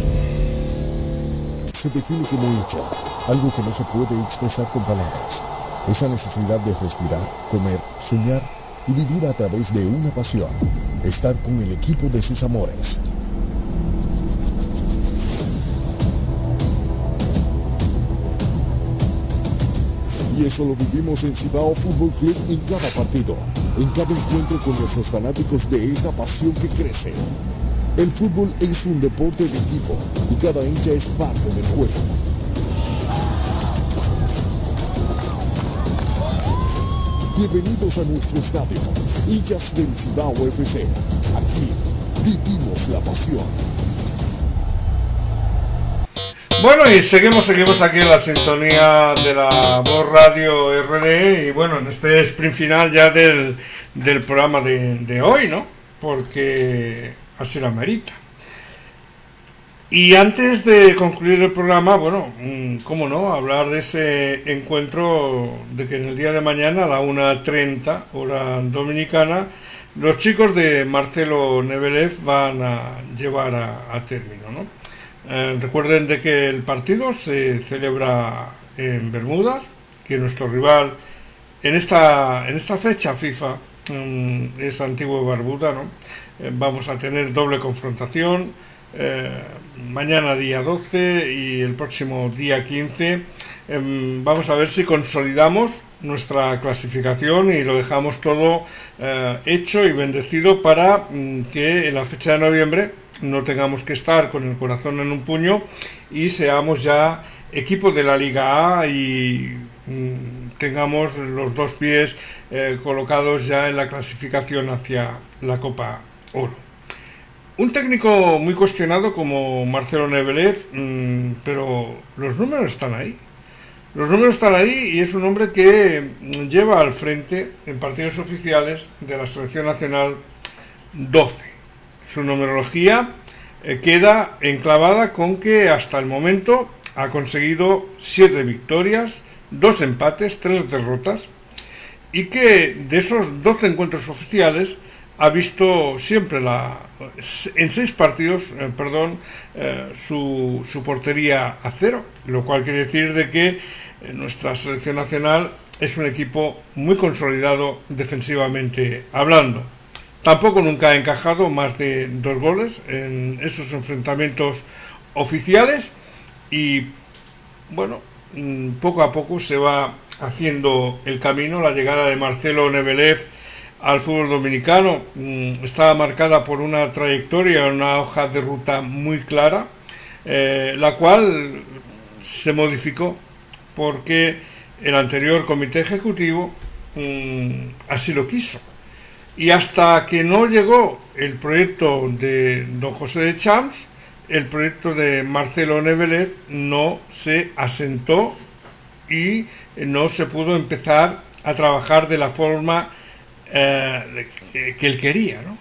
Se define como hincha, algo que no se puede expresar con palabras. Esa necesidad de respirar, comer, soñar y vivir a través de una pasión. Estar con el equipo de sus amores. Y eso lo vivimos en Cibao Fútbol Club en cada partido, en cada encuentro con nuestros fanáticos de esta pasión que crece. El fútbol es un deporte de equipo y cada hincha es parte del juego. Bienvenidos a nuestro estadio, hinchas del Cibao F C. Aquí vivimos la pasión. Bueno, y seguimos, seguimos aquí en la sintonía de la Voz Radio R D, y bueno, en este sprint final ya del, del programa de, de hoy, ¿no? Porque así la merita. Y antes de concluir el programa, bueno, cómo no, hablar de ese encuentro de que en el día de mañana a la una treinta, hora dominicana, los chicos de Marcelo Nebelev van a llevar a, a término, ¿no? Eh, recuerden de que el partido se celebra en Bermudas, que nuestro rival en esta, en esta fecha FIFA um, es Antigua Barbuda, ¿no? Eh, vamos a tener doble confrontación. Eh, mañana día doce y el próximo día quince. Eh, vamos a ver si consolidamos nuestra clasificación y lo dejamos todo eh, hecho y bendecido para mm, que en la fecha de noviembre no tengamos que estar con el corazón en un puño y seamos ya equipo de la Liga A y mmm, tengamos los dos pies eh, colocados ya en la clasificación hacia la Copa Oro. Un técnico muy cuestionado como Marcelo Nebelez, mmm, pero los números están ahí. Los números están ahí y es un hombre que lleva al frente en partidos oficiales de la selección nacional doce. Su numerología eh, queda enclavada con que hasta el momento ha conseguido siete victorias, dos empates, tres derrotas, y que de esos doce encuentros oficiales ha visto siempre la en seis partidos eh, perdón eh, su, su portería a cero, lo cual quiere decir de que eh, nuestra selección nacional es un equipo muy consolidado defensivamente hablando. Tampoco nunca ha encajado más de dos goles en esos enfrentamientos oficiales y bueno, poco a poco se va haciendo el camino. La llegada de Marcelo Nebelez al fútbol dominicano está marcada por una trayectoria, una hoja de ruta muy clara, eh, la cual se modificó porque el anterior comité ejecutivo mmm, así lo quiso. Y hasta que no llegó el proyecto de don José de Champs, el proyecto de Marcelo Nebelez no se asentó y no se pudo empezar a trabajar de la forma eh, que, que él quería, ¿no?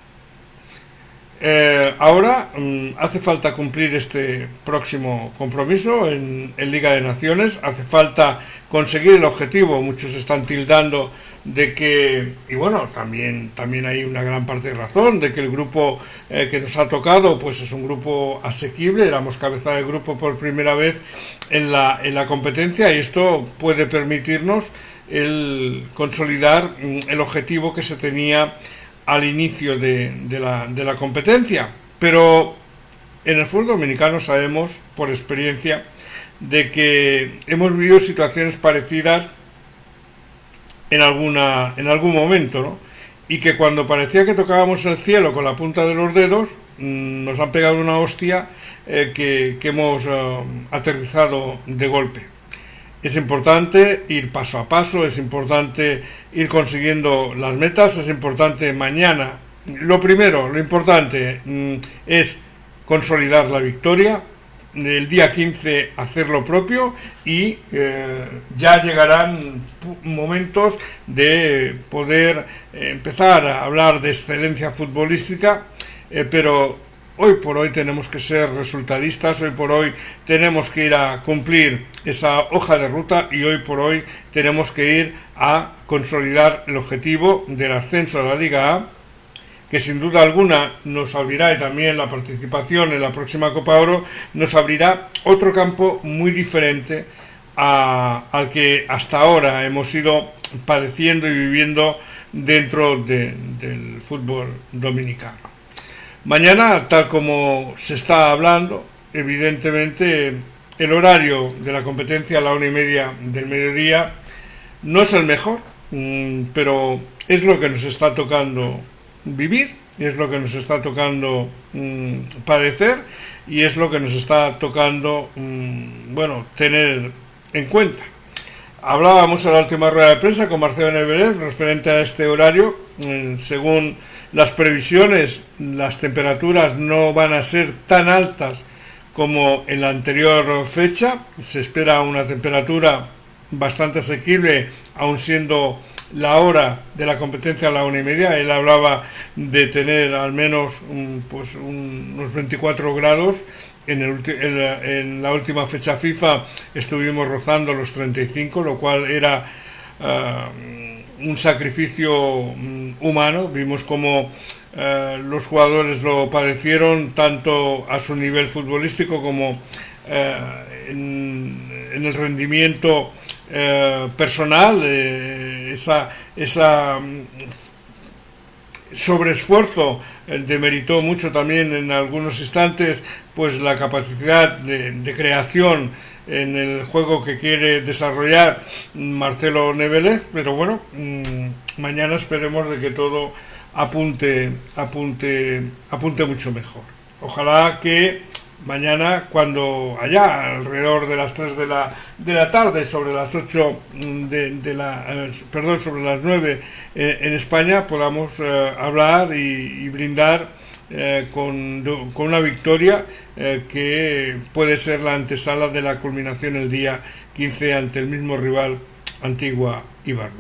Eh, ahora mm, hace falta cumplir este próximo compromiso en, en Liga de Naciones, hace falta conseguir el objetivo. Muchos están tildando de que, y bueno, también, también hay una gran parte de razón, de que el grupo eh, que nos ha tocado pues es un grupo asequible, éramos cabeza de grupo por primera vez en la, en la competencia y esto puede permitirnos el consolidar mm, el objetivo que se tenía al inicio de, de, la, de la competencia. Pero en el fútbol dominicano sabemos por experiencia de que hemos vivido situaciones parecidas en alguna en algún momento, ¿no? Y que cuando parecía que tocábamos el cielo con la punta de los dedos mmm, nos han pegado una hostia eh, que, que hemos uh, aterrizado de golpe. Es importante ir paso a paso, es importante ir consiguiendo las metas, es importante mañana. Lo primero, lo importante mmm, es consolidar la victoria, el día quince hacer lo propio y eh, ya llegarán momentos de poder eh, empezar a hablar de excelencia futbolística, eh, pero hoy por hoy tenemos que ser resultadistas, hoy por hoy tenemos que ir a cumplir esa hoja de ruta y hoy por hoy tenemos que ir a consolidar el objetivo del ascenso a la Liga A, que sin duda alguna nos abrirá, y también la participación en la próxima Copa Oro, nos abrirá otro campo muy diferente a, al que hasta ahora hemos ido padeciendo y viviendo dentro de, del fútbol dominicano. Mañana, tal como se está hablando, evidentemente el horario de la competencia a la una y media del mediodía no es el mejor, pero es lo que nos está tocando vivir, es lo que nos está tocando mmm, padecer y es lo que nos está tocando mmm, bueno, tener en cuenta. Hablábamos en la última rueda de prensa con Marcelo Nebelez referente a este horario. Eh, según las previsiones, las temperaturas no van a ser tan altas como en la anterior fecha. Se espera una temperatura bastante asequible, aun siendo la hora de la competencia a la una y media. Él hablaba de tener al menos un, pues un, unos veinticuatro grados. En, el, en, la, en la última fecha FIFA estuvimos rozando los treinta y cinco, lo cual era uh, un sacrificio um, humano. Vimos como uh, los jugadores lo padecieron tanto a su nivel futbolístico como uh, en, en el rendimiento Eh, personal, eh, esa, esa sobreesfuerzo eh, demeritó mucho también en algunos instantes pues la capacidad de, de creación en el juego que quiere desarrollar Marcelo Nebelez, pero bueno, mmm, mañana esperemos de que todo apunte, apunte, apunte mucho mejor. ojalá que mañana, cuando allá alrededor de las tres de la, de la tarde, sobre las ocho de, de la, eh, perdón, sobre las nueve eh, en España, podamos eh, hablar y, y brindar eh, con, con una victoria eh, que puede ser la antesala de la culminación el día quince ante el mismo rival, Antigua y Barbuda.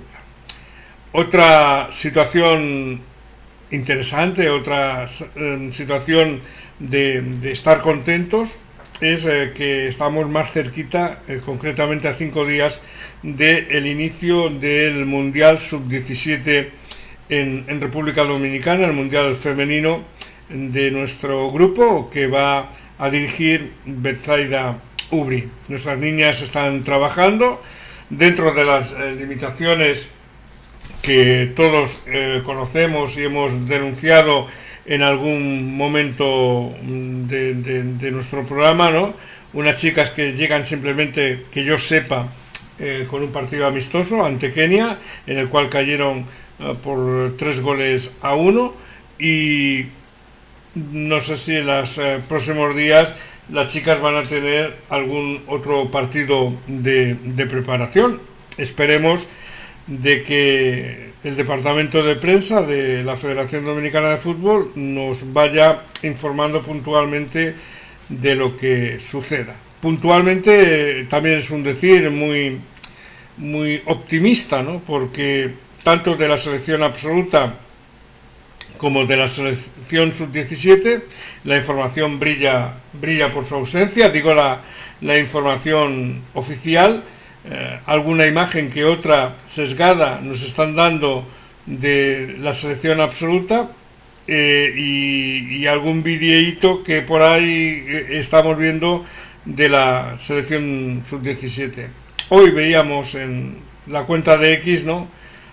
Otra situación interesante, otra eh, situación de, de estar contentos es eh, que estamos más cerquita, eh, concretamente a cinco días del inicio del Mundial sub diecisiete en, en República Dominicana, el Mundial femenino de nuestro grupo que va a dirigir Betsaida Ubri. Nuestras niñas están trabajando dentro de las eh, limitaciones que todos eh, conocemos y hemos denunciado en algún momento de, de, de nuestro programa, ¿no? Unas chicas que llegan simplemente, que yo sepa, eh, con un partido amistoso ante Kenia, en el cual cayeron eh, por tres goles a uno, y no sé si en los eh, próximos días las chicas van a tener algún otro partido de, de preparación. Esperemos de que el departamento de prensa de la Federación Dominicana de Fútbol nos vaya informando puntualmente de lo que suceda. Puntualmente eh, también es un decir muy, muy optimista, ¿no? Porque tanto de la selección absoluta como de la selección sub diecisiete la información brilla, brilla por su ausencia, digo la, la información oficial. Eh, alguna imagen que otra sesgada nos están dando de la selección absoluta eh, y, y algún videíto que por ahí eh, estamos viendo de la selección sub diecisiete. Hoy veíamos en la cuenta de X, ¿no?,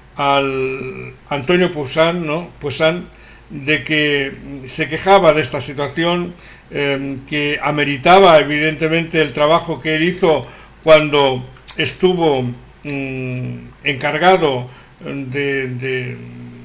al Antonio Poussin, ¿no?, Poussin, de que se quejaba de esta situación, eh, que ameritaba evidentemente el trabajo que él hizo cuando estuvo mmm, encargado de, de,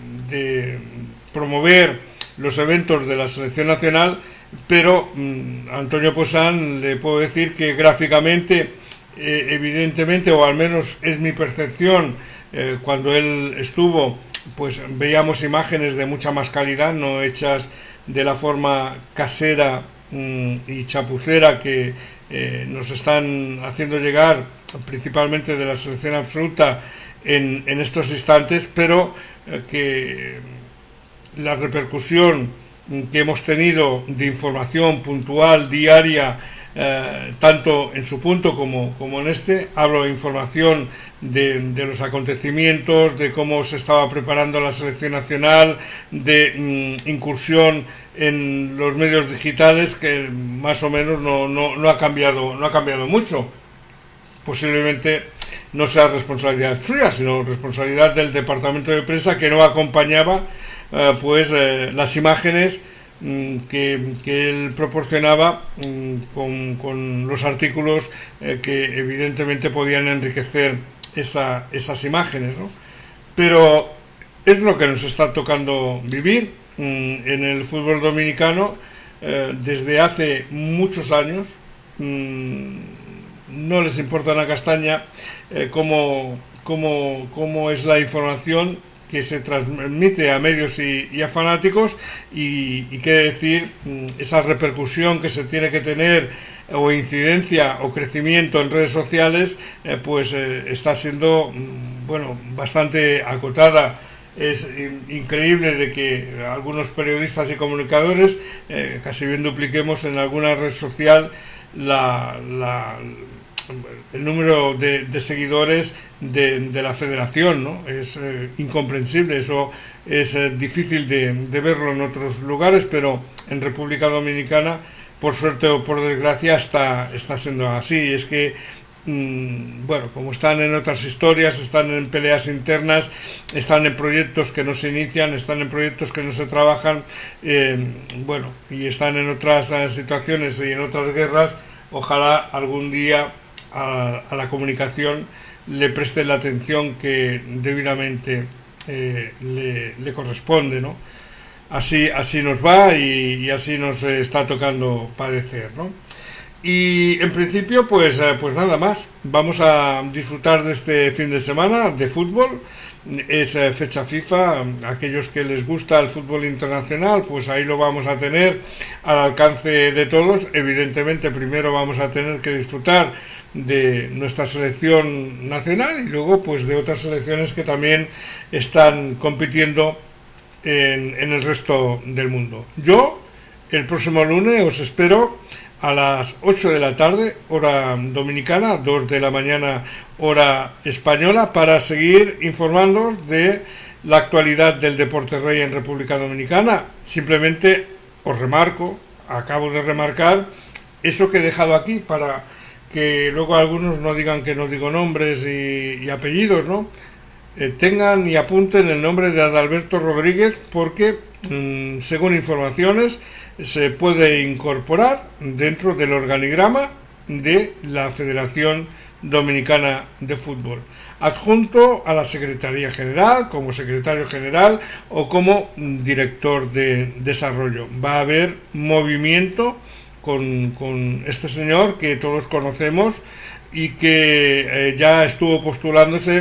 de promover los eventos de la selección nacional, pero mmm, Antonio Poussin, le puedo decir que gráficamente, eh, evidentemente, o al menos es mi percepción, eh, cuando él estuvo, pues veíamos imágenes de mucha más calidad, no hechas de la forma casera mmm, y chapucera que eh, nos están haciendo llegar principalmente de la selección absoluta en, en estos instantes, pero eh, que la repercusión que hemos tenido de información puntual, diaria, eh, tanto en su punto como, como en este, hablo de información de, de los acontecimientos, de cómo se estaba preparando la selección nacional, de mm, incursión en los medios digitales, que más o menos no, no, no ha cambiado, no ha cambiado mucho. Posiblemente no sea responsabilidad suya, sino responsabilidad del departamento de prensa, que no acompañaba eh, pues eh, las imágenes mmm, que, que él proporcionaba mmm, con, con los artículos eh, que evidentemente podían enriquecer esa, esas imágenes, ¿no? Pero es lo que nos está tocando vivir mmm, en el fútbol dominicano eh, desde hace muchos años. Mmm, no les importa una castaña eh, cómo, cómo, cómo es la información que se transmite a medios y, y a fanáticos, y, y qué decir esa repercusión que se tiene que tener, o incidencia o crecimiento en redes sociales, eh, pues eh, está siendo bueno, bastante acotada. Es increíble de que algunos periodistas y comunicadores eh, casi bien dupliquemos en alguna red social la, la el número de, de seguidores de, de la federación, ¿no? Es eh, incomprensible, eso es eh, difícil de, de verlo en otros lugares, pero en República Dominicana, por suerte o por desgracia, está, está siendo así. Es que, mmm, bueno, como están en otras historias, están en peleas internas, están en proyectos que no se inician, están en proyectos que no se trabajan, eh, bueno, y están en otras eh, situaciones y en otras guerras, ojalá algún día A, a la comunicación le preste la atención que debidamente eh, le, le corresponde, ¿no? así, así nos va y, y así nos está tocando padecer, ¿no? Y en principio, pues, pues nada más. Vamos a disfrutar de este fin de semana de fútbol. Es fecha FIFA. Aquellos que les gusta el fútbol internacional, pues ahí lo vamos a tener al alcance de todos. Evidentemente, primero vamos a tener que disfrutar de nuestra selección nacional y luego pues de otras selecciones que también están compitiendo en, en el resto del mundo. Yo, el próximo lunes, os espero a las ocho de la tarde, hora dominicana, dos de la mañana, hora española, para seguir informando de la actualidad del deporte rey en República Dominicana. Simplemente os remarco, acabo de remarcar, eso que he dejado aquí para que luego algunos no digan que no digo nombres y, y apellidos, ¿no? Eh, tengan y apunten el nombre de Adalberto Rodríguez, porque mmm, según informaciones se puede incorporar dentro del organigrama de la Federación Dominicana de Fútbol, adjunto a la Secretaría General, como secretario general o como director de desarrollo. Va a haber movimiento con, con este señor que todos conocemos y que eh, ya estuvo postulándose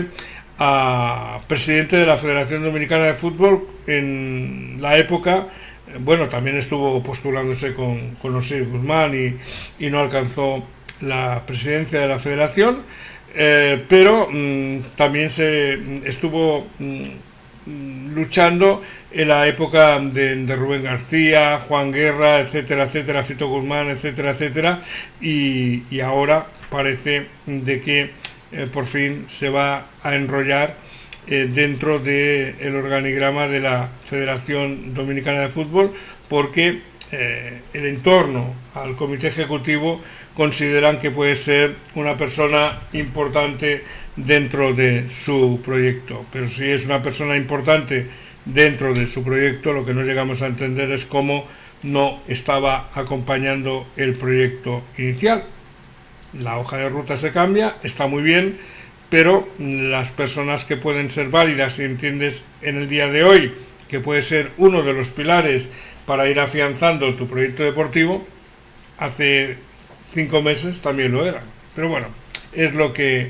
a presidente de la Federación Dominicana de Fútbol en la época. Bueno, también estuvo postulándose con, con Osiris Guzmán y, y no alcanzó la presidencia de la federación, eh, pero mmm, también se estuvo mmm, luchando en la época de, de Rubén García, Juan Guerra, etcétera, etcétera, Fito Guzmán, etcétera, etcétera, y, y ahora parece de que eh, por fin se va a enrollar Eh, dentro del de organigrama de la Federación Dominicana de Fútbol, porque eh, el entorno al comité ejecutivo consideran que puede ser una persona importante dentro de su proyecto. Pero si es una persona importante dentro de su proyecto, lo que no llegamos a entender es cómo no estaba acompañando el proyecto inicial. La hoja de ruta se cambia, está muy bien, pero las personas que pueden ser válidas, si entiendes en el día de hoy que puede ser uno de los pilares para ir afianzando tu proyecto deportivo, hace cinco meses también lo eran. Pero bueno, es lo que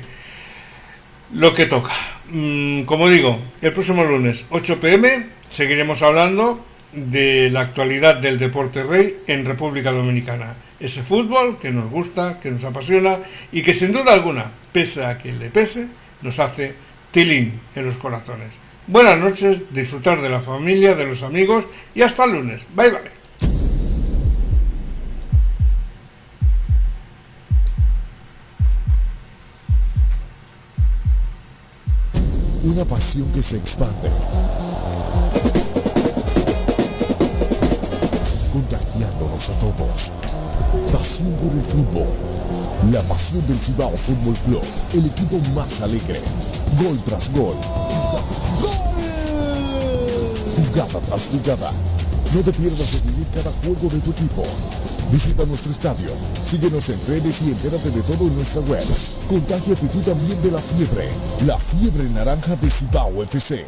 lo que toca. Mm, como digo, el próximo lunes, ocho pe eme, seguiremos hablando de la actualidad del deporte rey en República Dominicana. Ese fútbol que nos gusta, que nos apasiona y que sin duda alguna, pese a quien le pese, nos hace tilín en los corazones. Buenas noches, disfrutar de la familia, de los amigos y hasta el lunes. Bye bye. Una pasión que se expande, contagiándonos a todos. Pasión por el fútbol. La pasión del Cibao Fútbol Club, el equipo más alegre. Gol tras gol. Jugada tras jugada. No te pierdas de vivir cada juego de tu equipo. Visita nuestro estadio, síguenos en redes y entérate de todo en nuestra web. Contágiate tú también de la fiebre, la fiebre naranja de Cibao efe ce.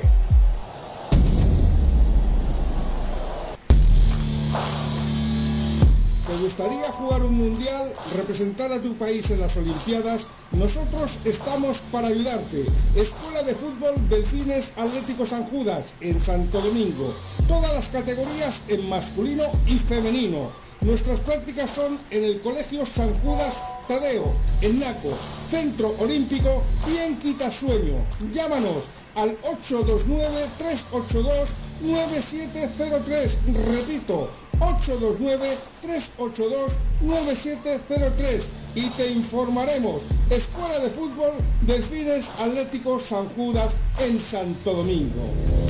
¿Te gustaría jugar un mundial, representar a tu país en las Olimpiadas? Nosotros estamos para ayudarte. Escuela de Fútbol Delfines Atlético San Judas, en Santo Domingo. Todas las categorías en masculino y femenino. Nuestras prácticas son en el Colegio San Judas Tadeo, en Naco, Centro Olímpico y en Quitasueño. Llámanos al ocho dos nueve, tres ocho dos, nueve siete cero tres. Repito, ocho dos nueve, tres ocho dos, nueve siete cero tres y te informaremos. Escuela de Fútbol Delfines Atlético San Judas en Santo Domingo.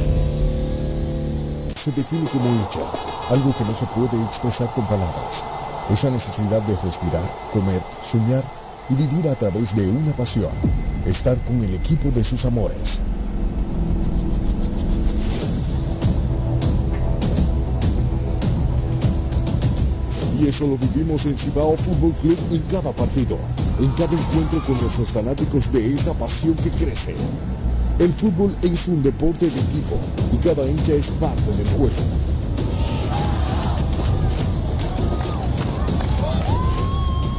Se define como hincha, algo que no se puede expresar con palabras. Esa necesidad de respirar, comer, soñar y vivir a través de una pasión. Estar con el equipo de sus amores. Y eso lo vivimos en Cibao Fútbol Club en cada partido, en cada encuentro con nuestros fanáticos de esta pasión que crece. El fútbol es un deporte de equipo y cada hincha es parte del juego.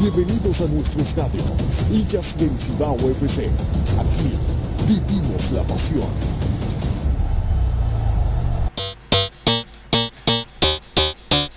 Bienvenidos a nuestro estadio, hinchas del Cibao F C. Aquí vivimos la pasión.